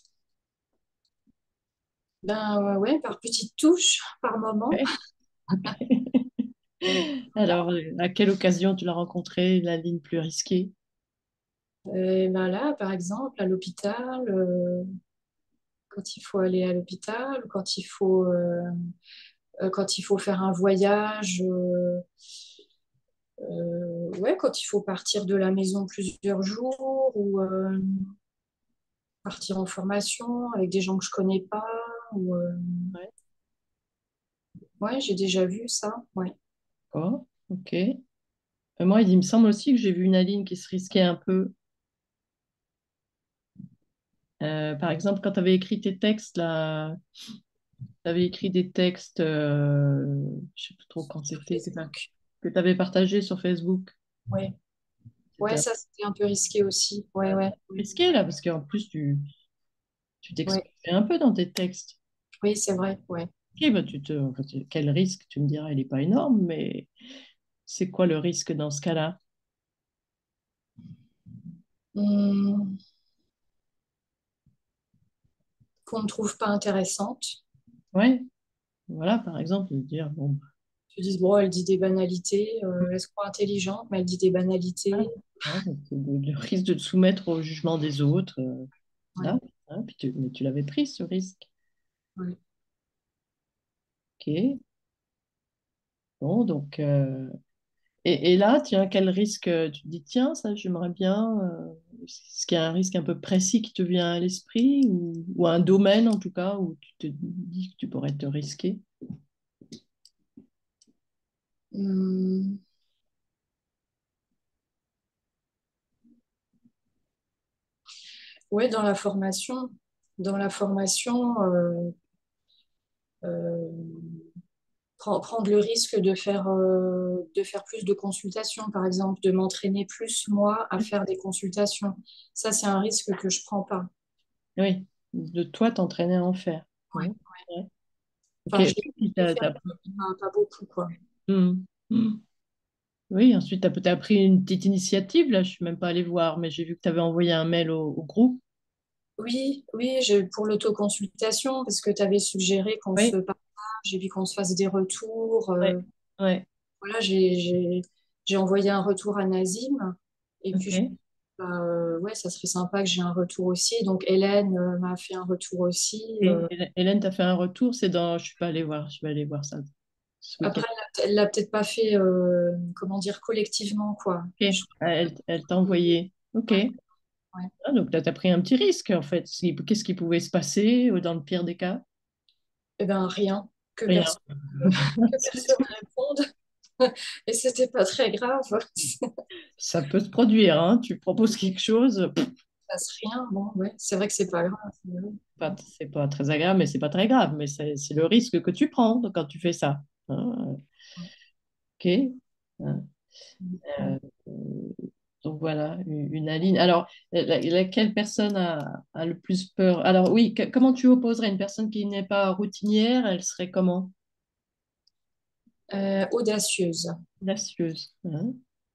B: Ben ouais, par petites touches, par moment.
A: Ouais. Ok. Alors, à quelle occasion tu l'as rencontrée, l'Aline plus risquée?
B: Et ben là, par exemple, à l'hôpital, quand il faut aller à l'hôpital, quand il faut faire un voyage, ouais, quand il faut partir de la maison plusieurs jours ou partir en formation avec des gens que je connais pas. Ou,
A: Ouais,
B: ouais, j'ai déjà vu ça. Ouais,
A: d'accord, ok. Moi, il me semble aussi que j'ai vu une Aline qui se risquait un peu. Par exemple, quand tu avais écrit tes textes, là, tu avais écrit des textes, je sais plus trop quand
B: sur
A: c'était,
B: Facebook.
A: que tu avais partagé sur Facebook.
B: Ouais,
A: C'était
B: ouais,
A: un
B: ça c'était un peu risqué aussi. Ouais,
A: peu
B: ouais, ouais,
A: risqué, là, parce qu'en plus, tu
B: ouais.
A: t'exprimais un peu dans tes textes.
B: Oui, c'est vrai. Ouais.
A: Ok, bah, enfin, quel risque, tu me diras, il n'est pas énorme, mais c'est quoi le risque dans ce cas-là?
B: Hum, qu'on ne trouve pas intéressante.
A: Ouais, voilà, par exemple, de dire, bon,
B: Tu dis, bon, elle dit des banalités, elle se croit intelligente, mais elle dit des
A: bah,
B: banalités.
A: voilà, donc, le risque de te soumettre au jugement des autres,
B: Ouais,
A: là, hein, puis mais tu l'avais pris, ce risque.
B: ouais.
A: Ok, bon, donc, et là, tiens, quel risque, tu te dis, tiens, ça, j'aimerais bien, est-ce qu'il y a un risque un peu précis qui te vient à l'esprit, ou un domaine, en tout cas, où tu te dis que tu pourrais te risquer?
B: Hum, ouais, dans la formation, euh, prendre le risque de faire plus de consultations, par exemple, de m'entraîner plus, moi, à faire des consultations. Ça, c'est un risque que je prends pas.
A: Oui, de toi t'entraîner à en faire.
B: Ouais.
A: Hein. Ouais. Ok,
B: Enfin, je
A: oui,
B: l'ai fait, pas beaucoup, quoi.
A: Hmm. Hmm. Oui, ensuite, tu as peut-être pris une petite initiative, là, je ne suis même pas allée voir, mais j'ai vu que tu avais envoyé un mail au groupe.
B: Oui, oui, pour l'autoconsultation, parce que tu avais suggéré qu'on se
A: Oui,
B: partage et puis qu'on se fasse des retours.
A: ouais, ouais,
B: Voilà, j'ai envoyé un retour à Nazim. Et puis,
A: ok.
B: bah, ouais, ça serait sympa que j'ai un retour aussi. Donc, Hélène m'a fait un retour aussi.
A: Et Hélène t'a fait un retour, c'est dans, je suis pas allée voir, je vais aller voir ça ce week-end.
B: Après, elle l'a peut-être pas fait, comment dire, collectivement, quoi.
A: Ok, elle t'a envoyé. Ok.
B: Ouais, ouais.
A: Ah, donc là, tu as pris un petit risque, en fait. Qu'est-ce qui pouvait se passer dans le pire des cas?
B: Eh ben, rien,
A: Rien.
B: que personne réponde. Et c'était pas très grave.
A: Ça peut se produire, hein. Tu proposes quelque chose,
B: Passe rien. Bon, ouais, c'est vrai que c'est pas grave.
A: c'est pas très agréable, mais c'est pas très grave. Mais c'est le risque que tu prends quand tu fais ça. Hein. Ok. Hein.
B: Ouais.
A: Euh, donc voilà, une Aline. Alors, laquelle personne a le plus peur? Alors oui, comment tu opposerais une personne qui n'est pas routinière? Elle serait comment?
B: Audacieuse.
A: Audacieuse. Hein.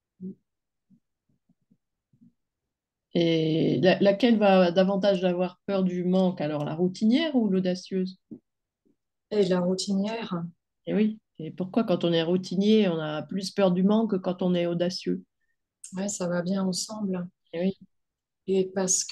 A: Et laquelle va davantage avoir peur du manque? Alors, la routinière ou l'audacieuse?
B: Et la routinière,
A: Et oui. Et pourquoi quand on est routinier, on a plus peur du manque que quand on est audacieux?
B: ouais, ça va bien ensemble.
A: Et oui,
B: Et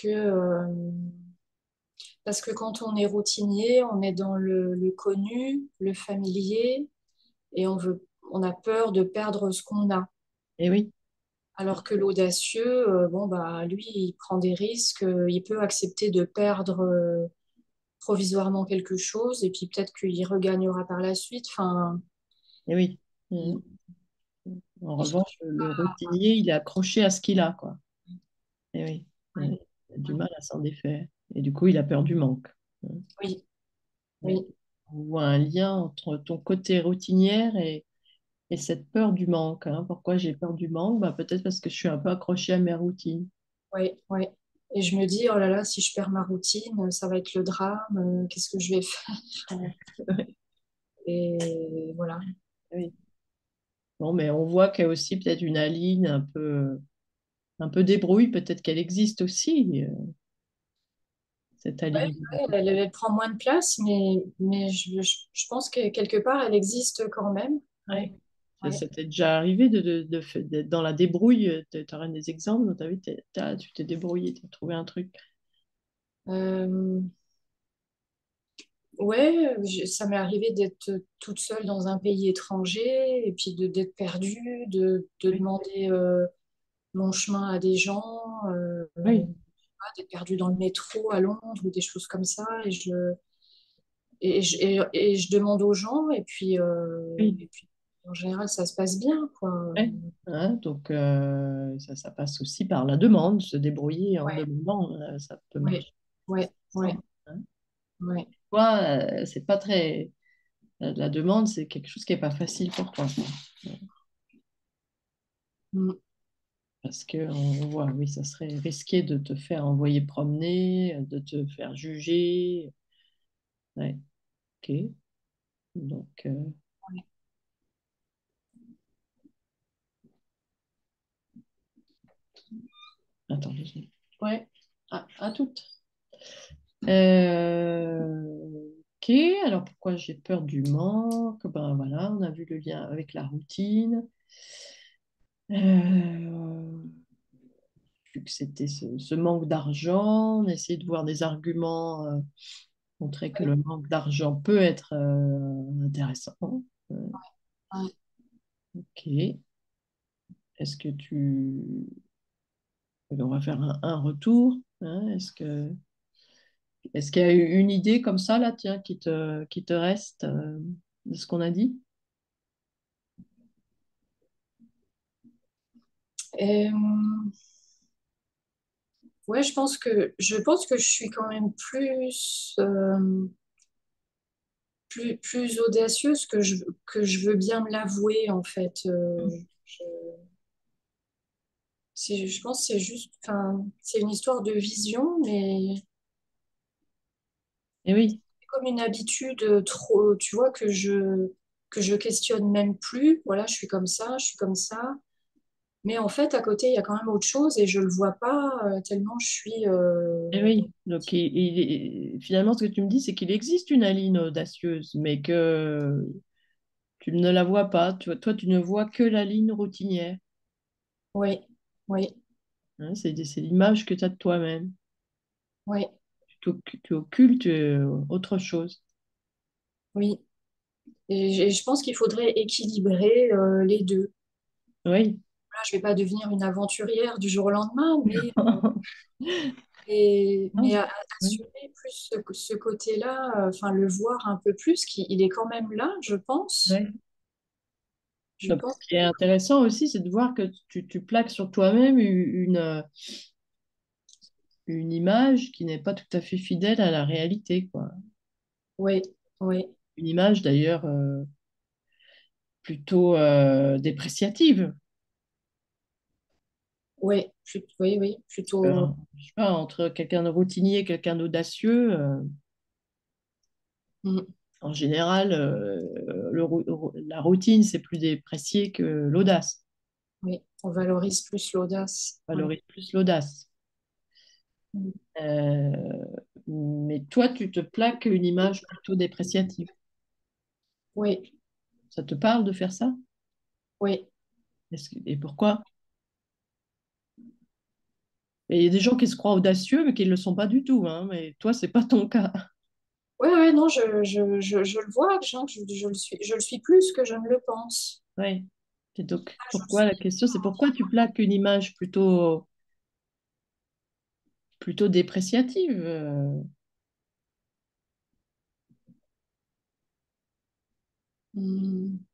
B: parce que quand on est routinier, on est dans le connu, le familier, et on a peur de perdre ce qu'on a.
A: et oui,
B: Alors que l'audacieux, bon, bah, lui, il prend des risques, il peut accepter de perdre provisoirement quelque chose, et puis peut-être qu'il regagnera par la suite. Enfin,
A: et oui.
B: il,
A: Mhm. En
B: il se-
A: revanche, le routinier, il est accroché à ce qu'il a, quoi. Et oui,
B: ouais,
A: il a du
B: ouais.
A: mal à s'en défaire. Et du coup, il a peur du manque.
B: Oui,
A: Ouais.
B: oui.
A: On voit un lien entre ton côté routinière et cette peur du manque. Hein. Pourquoi j'ai peur du manque? Bah, peut-être parce que je suis un peu accrochée à mes routines.
B: Oui, oui. Et je me dis, oh là là, si je perds ma routine, ça va être le drame, qu'est-ce que je vais faire? Et voilà.
A: Oui. Bon, mais on voit qu'il y a aussi peut-être une Aline un peu débrouille, peut-être qu'elle existe aussi, cette
B: Ouais,
A: Aline.
B: ouais, elle prend moins de place, mais je pense que quelque part, elle existe quand même. Ouais,
A: Ouais.
B: ouais.
A: Ça t'est déjà arrivé d'être dans la débrouille? Tu aurais des exemples dans ta vie? Tu t'es débrouillé, tu as trouvé un truc.
B: Euh, ouais, ça m'est arrivé d'être toute seule dans un pays étranger et puis d'être perdue, de
A: Oui.
B: demander mon chemin à des gens,
A: Oui.
B: d'être perdue dans le métro à Londres ou des choses comme ça. Et je demande aux gens,
A: Oui.
B: et puis en général, ça se passe bien, quoi.
A: Ouais. Hein, donc, ça passe aussi par la demande, se débrouiller en
B: Ouais,
A: demandant, ça peut
B: ouais,
A: marcher.
B: ouais, ouais,
A: Hein.
B: ouais.
A: Toi, c'est pas très. La demande, c'est quelque chose qui n'est pas facile pour toi.
B: Mm.
A: Parce qu'on voit, oui, ça serait risqué de te faire envoyer promener, de te faire juger. Ouais, ok. Donc,
B: Ouais.
A: attendez. Ouais, à toutes. Ok, alors pourquoi j'ai peur du manque? Ben voilà, on a vu le lien avec la routine. Euh, Vu que c'était ce manque d'argent, on a essayé de voir des arguments, montrer que le manque d'argent peut être intéressant. Euh,
B: Ouais.
A: ok, est-ce que tu... On va faire un retour. Hein. Est-ce qu'il y a eu une idée comme ça, là, tiens, qui te reste de ce qu'on a dit?
B: Euh, ouais, je pense que je suis quand même plus audacieuse que je veux bien me l'avouer, en fait. Je, je pense que c'est juste, enfin, c'est une histoire de vision, mais
A: Et oui,
B: c'est comme une habitude trop, tu vois, que je questionne même plus. Voilà, je suis comme ça, je suis comme ça. Mais en fait, à côté, il y a quand même autre chose et je le vois pas tellement je suis.
A: et oui. Donc, finalement, ce que tu me dis, c'est qu'il existe une Aline audacieuse, mais que tu ne la vois pas. Toi, tu ne vois que la ligne routinière.
B: Oui, oui,
A: Hein, c'est l'image que tu as de toi-même.
B: oui,
A: Tu occultes autre chose.
B: oui. Et je pense qu'il faudrait équilibrer les deux.
A: Oui.
B: Là, je vais pas devenir une aventurière du jour au lendemain, mais
A: Non, oui.
B: assumer plus ce côté-là, enfin le voir un peu plus, il est quand même là, je pense.
A: Ouais.
B: Je
A: Donc,
B: pense.
A: ce qui est intéressant aussi, c'est de voir que tu plaques sur toi-même une image qui n'est pas tout à fait fidèle à la réalité, quoi.
B: Oui, oui,
A: Une image d'ailleurs plutôt dépréciative.
B: oui, oui, oui, plutôt.
A: Je sais pas, entre quelqu'un de routinier et quelqu'un d'audacieux,
B: Mm,
A: en général, la routine, c'est plus déprécié que l'audace.
B: oui, on valorise plus l'audace.
A: On
B: Oui.
A: valorise plus l'audace.
B: Mm,
A: Euh, mais toi, tu te plaques une image plutôt dépréciative.
B: oui,
A: Ça te parle de faire ça?
B: oui.
A: Et pourquoi? Et il y a des gens qui se croient audacieux, mais qui ne le sont pas du tout, hein. Mais toi, c'est pas ton cas.
B: Oui, oui, non, je le vois, Jean, que je le suis plus que je ne le pense.
A: Ouais. Et donc,
B: Ah, je le
A: pourquoi la
B: suis.
A: question, c'est pourquoi tu plaques une image plutôt dépréciative?
B: Mm,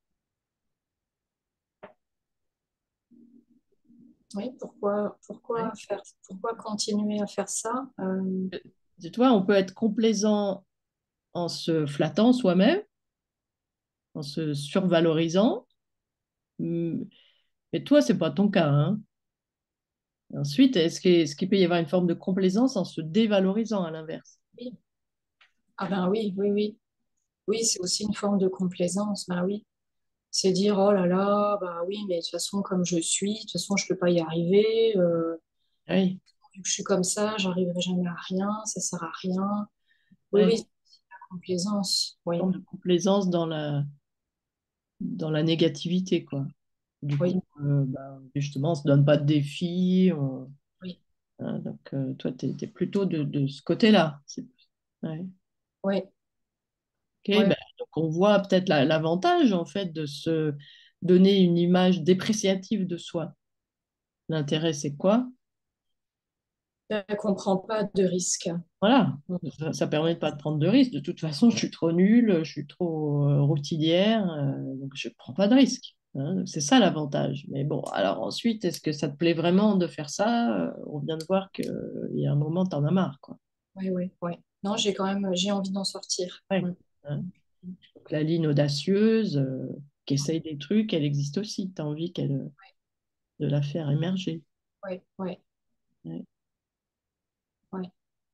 B: oui, pourquoi
A: Ouais.
B: faire, pourquoi continuer à faire ça?
A: Tu vois, on peut être complaisant en se flattant soi-même, en se survalorisant, hum, mais toi, c'est pas ton cas, hein. Ensuite, est-ce qu'il peut y avoir une forme de complaisance en se dévalorisant à l'inverse?
B: Oui. Ah ben oui, oui, oui. Oui, c'est aussi une forme de complaisance, ben oui. C'est dire, oh là là, bah oui, mais de toute façon, comme je suis, de toute façon, je peux pas y arriver.
A: Oui,
B: Vu que je suis comme ça, j'arriverai jamais à rien, ça sert à rien. Oui,
A: oui,
B: oui, c'est la complaisance.
A: une
B: Oui,
A: forme de complaisance dans la négativité, quoi. Du
B: oui,
A: coup, bah, justement, on se donne pas de défis.
B: oui,
A: Hein, donc, toi, tu es plutôt de ce côté-là. Ouais.
B: oui,
A: Ok,
B: oui.
A: ben, donc on voit peut-être l'avantage, en fait, de se donner une image dépréciative de soi. L'intérêt, c'est quoi?
B: Elle comprend pas de risque.
A: Voilà, ça permet de pas de prendre de risques. De toute façon, je suis trop nulle, je suis trop routinière, donc je ne prends pas de risques. Hein. Donc, c'est ça l'avantage. Mais bon, alors ensuite, est-ce que ça te plaît vraiment de faire ça? On vient de voir qu'il y a un moment, tu en as marre, quoi.
B: Oui, oui, oui. Non, j'ai envie d'en sortir.
A: Ouais.
B: Mm.
A: Hein. Donc, la ligne audacieuse qui essaye des trucs, elle existe aussi. Tu as envie de la faire émerger.
B: Oui, oui,
A: Ouais.
B: oui.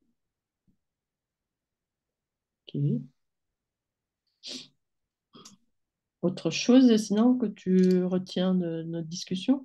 A: Ok. Autre chose, sinon, que tu retiens de notre discussion?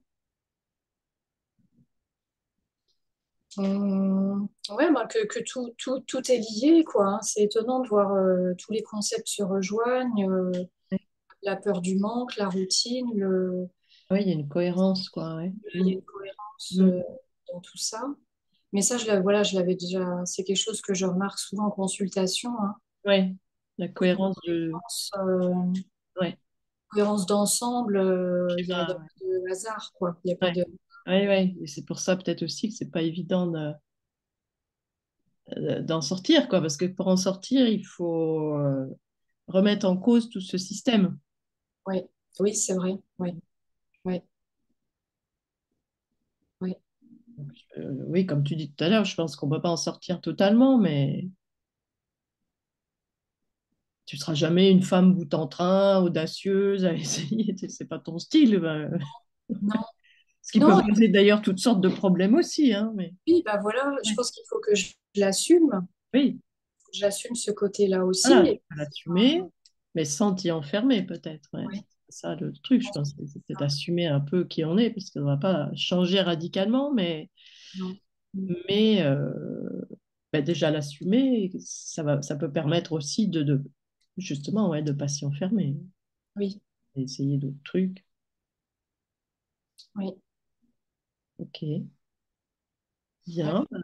B: Ouais, bah, que tout est lié, quoi. Hein. C'est étonnant de voir tous les concepts se rejoignent. La peur du manque, la routine,
A: Oui, il y a une cohérence, quoi. Ouais.
B: il y a
A: Mm.
B: une cohérence
A: Mm.
B: dans tout ça. Mais ça, voilà, je l'avais déjà, c'est quelque chose que je remarque souvent en consultation. Hein.
A: Ouais. La
B: Il y a une
A: cohérence de. Ouais.
B: cohérence d'ensemble, il y a
A: Schéma,
B: pas de hasard, quoi. Il y a pas
A: ouais.
B: de.
A: Ouais, ouais. Et c'est pour ça peut-être aussi que c'est pas évident d'en sortir, quoi, parce que pour en sortir, il faut remettre en cause tout ce système.
B: Ouais. Oui, c'est vrai. Ouais. Ouais.
A: Oui, comme tu dis tout à l'heure, je pense qu'on ne peut pas en sortir totalement, mais tu ne seras jamais une femme bout en train, audacieuse, à essayer, c'est pas ton style.
B: Non,
A: Ce qui peut
B: non,
A: poser d'ailleurs toutes sortes de problèmes aussi, hein, mais
B: oui, bah voilà, je
A: ouais.
B: pense qu'il faut que je l'assume.
A: Oui,
B: J'assume ce côté-là aussi.
A: voilà, tu
B: Et
A: peux l'assumer, mais sans t'y enfermer peut-être. Ouais.
B: ouais,
A: C'est ça le truc,
B: je
A: je
B: pense
A: pense.
B: que
A: C'est
B: c'est
A: peut-être
B: ça.
A: assumer un peu qui on est, parce qu'on ne va pas changer radicalement,
B: Non.
A: mais ben déjà l'assumer, ça peut permettre aussi justement ouais, de ne pas s'y enfermer,
B: Oui,
A: d'essayer d'autres trucs.
B: oui,
A: Ok,
B: ouais.
A: bien.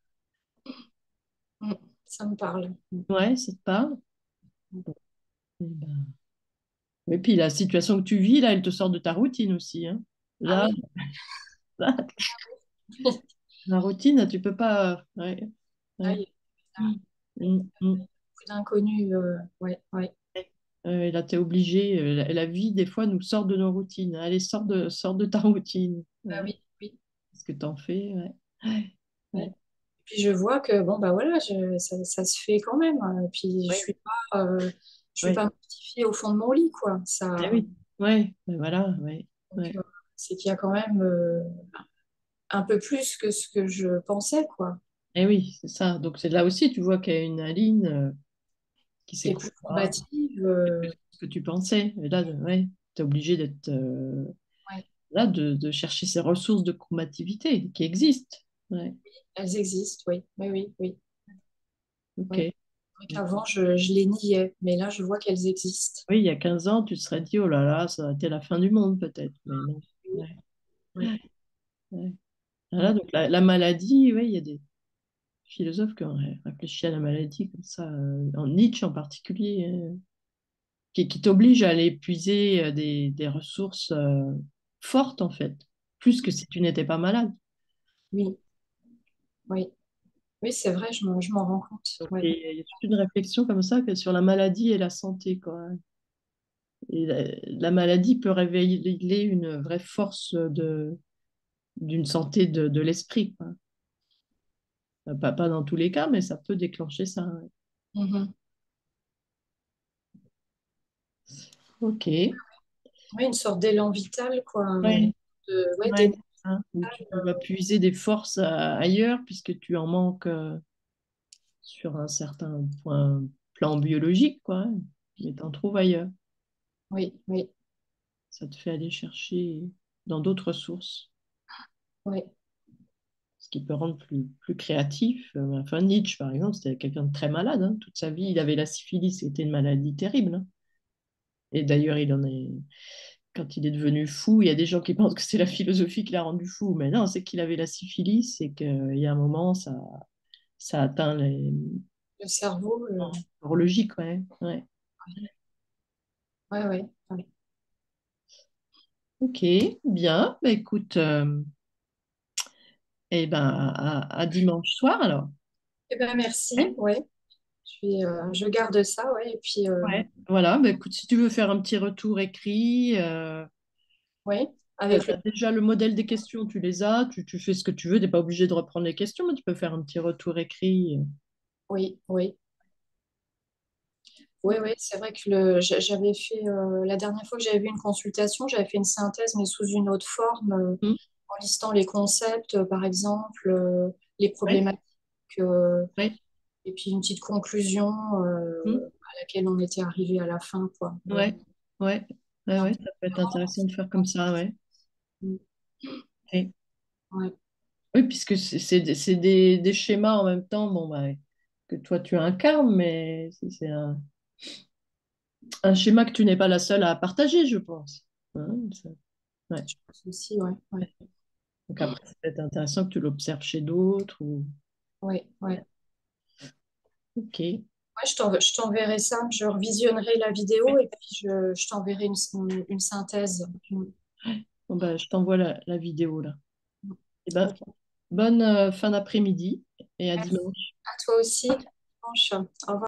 B: Mm. Ça me parle. Mm.
A: Ouais, ça te parle? Eh ben, et puis la situation que tu vis, là, elle te sort de ta routine aussi, hein.
B: Ah
A: Là,
B: oui,
A: là, la routine, tu peux pas. Ouais,
B: là,
A: ouais.
B: il y a
A: Mm, mm, mm.
B: beaucoup d'inconnus. Ouais, ouais.
A: Là, tu es obligé. La vie, des fois, nous sort de nos routines. Allez, sors de ta routine.
B: Ah
A: Ouais.
B: oui, oui.
A: Qu'est-ce que tu en fais? Ouais. Ouais.
B: Ouais.
A: Ouais.
B: Puis je vois que bon bah voilà, ça se fait quand même. Et puis
A: Ouais.
B: je suis
A: Ouais.
B: pas mortifiée au fond de mon lit, quoi.
A: Eh
B: Ça,
A: oui. Ouais. Ben voilà. Ouais.
B: donc,
A: Ouais.
B: c'est qu'il y a quand même un peu plus que ce que je pensais, quoi.
A: Eh oui, c'est ça. Donc, c'est là aussi, tu vois qu'il y a une ligne qui
B: Qui est plus
A: s'écroule pas.
B: combative.
A: Ce que tu pensais. Et là, ouais, tu es obligé d'être
B: Ouais,
A: là, de chercher ces ressources de combativité qui existent. Ouais.
B: elles existent, oui, oui, oui, oui,
A: Ok.
B: oui. C'est vrai qu'avant, je les niais, mais là, je vois qu'elles existent.
A: Oui, il y a 15 ans, tu te serais dit, oh là là, ça aurait été la fin du monde peut-être. Mais non.
B: Oui,
A: Ouais.
B: oui,
A: Ouais. Voilà,
B: oui,
A: donc la maladie, oui, il y a des philosophes qui ont réfléchi à la maladie comme ça, en Nietzsche en particulier, qui t'oblige à aller puiser des ressources fortes en fait, plus que si tu n'étais pas malade.
B: oui, oui. Oui, c'est vrai, je m'en rends compte.
A: Donc
B: Ouais.
A: il y a toute une réflexion comme ça sur la maladie et la santé, quoi. Et la maladie peut révéler une vraie force d'une santé de l'esprit, quoi. Pas dans tous les cas, mais ça peut déclencher ça. Ouais.
B: Mhm.
A: Ok.
B: Oui, une sorte d'élan vital, quoi.
A: Ouais,
B: Ouais,
A: ouais, hein, où tu vas puiser des forces ailleurs puisque tu en manques sur un certain plan biologique, quoi. Mais tu en trouves ailleurs.
B: oui, oui,
A: Ça te fait aller chercher dans d'autres sources,
B: oui,
A: ce qui peut rendre plus créatif. Enfin, Nietzsche, par exemple, c'était quelqu'un de très malade, hein. Toute sa vie, il avait la syphilis, c'était une maladie terrible, hein. Et d'ailleurs, quand il est devenu fou, il y a des gens qui pensent que c'est la philosophie qui l'a rendu fou, mais non, c'est qu'il avait la syphilis et qu'il y a un moment, ça atteint les
B: le cerveau.
A: neurologiques, ouais. Ouais.
B: Ouais, ouais, ouais.
A: Ok, bien. Bah, écoute, eh ben, à dimanche soir alors.
B: Eh ben, merci, ouais. Je garde ça, ouais. Et puis,
A: Ouais. Voilà, bah, écoute, si tu veux faire un petit retour écrit,
B: ouais, avec le.
A: t'as déjà le modèle des questions, tu les as, tu fais ce que tu veux, tu n'es pas obligé de reprendre les questions, mais tu peux faire un petit retour écrit.
B: Oui, oui. Oui, oui, c'est vrai que j'avais fait, la dernière fois que j'avais vu une consultation, j'avais fait une synthèse, mais sous une autre forme,
A: Mm.
B: en listant les concepts, par exemple, les
A: Ouais,
B: problématiques, euh,
A: ouais,
B: et puis une petite conclusion,
A: mm,
B: à laquelle on était arrivé à la fin, quoi.
A: ouais, ouais, ouais,
B: Un
A: ouais,
B: peu
A: ça peut être
B: différent.
A: intéressant de faire comme ça, ouais.
B: Mm.
A: Et-
B: Ouais.
A: oui, puisque c'est des schémas en même temps, bon, bah, que toi tu incarnes, mais c'est un schéma que tu n'es pas la seule à partager, je pense. Hein, ouais.
B: Je pense aussi, ouais, ouais.
A: Donc après, ça peut être intéressant que tu l'observes chez d'autres.
B: Ouais, ouais.
A: Ok.
B: Ouais, je t'enverrai ça, je revisionnerai la vidéo et puis je t'enverrai une synthèse. Mm.
A: Bon, bah, je t'envoie la vidéo là. Et ben,
B: Ok.
A: bonne fin d'après-midi et à
B: Merci.
A: dimanche.
B: À toi aussi. Dimanche. Au revoir.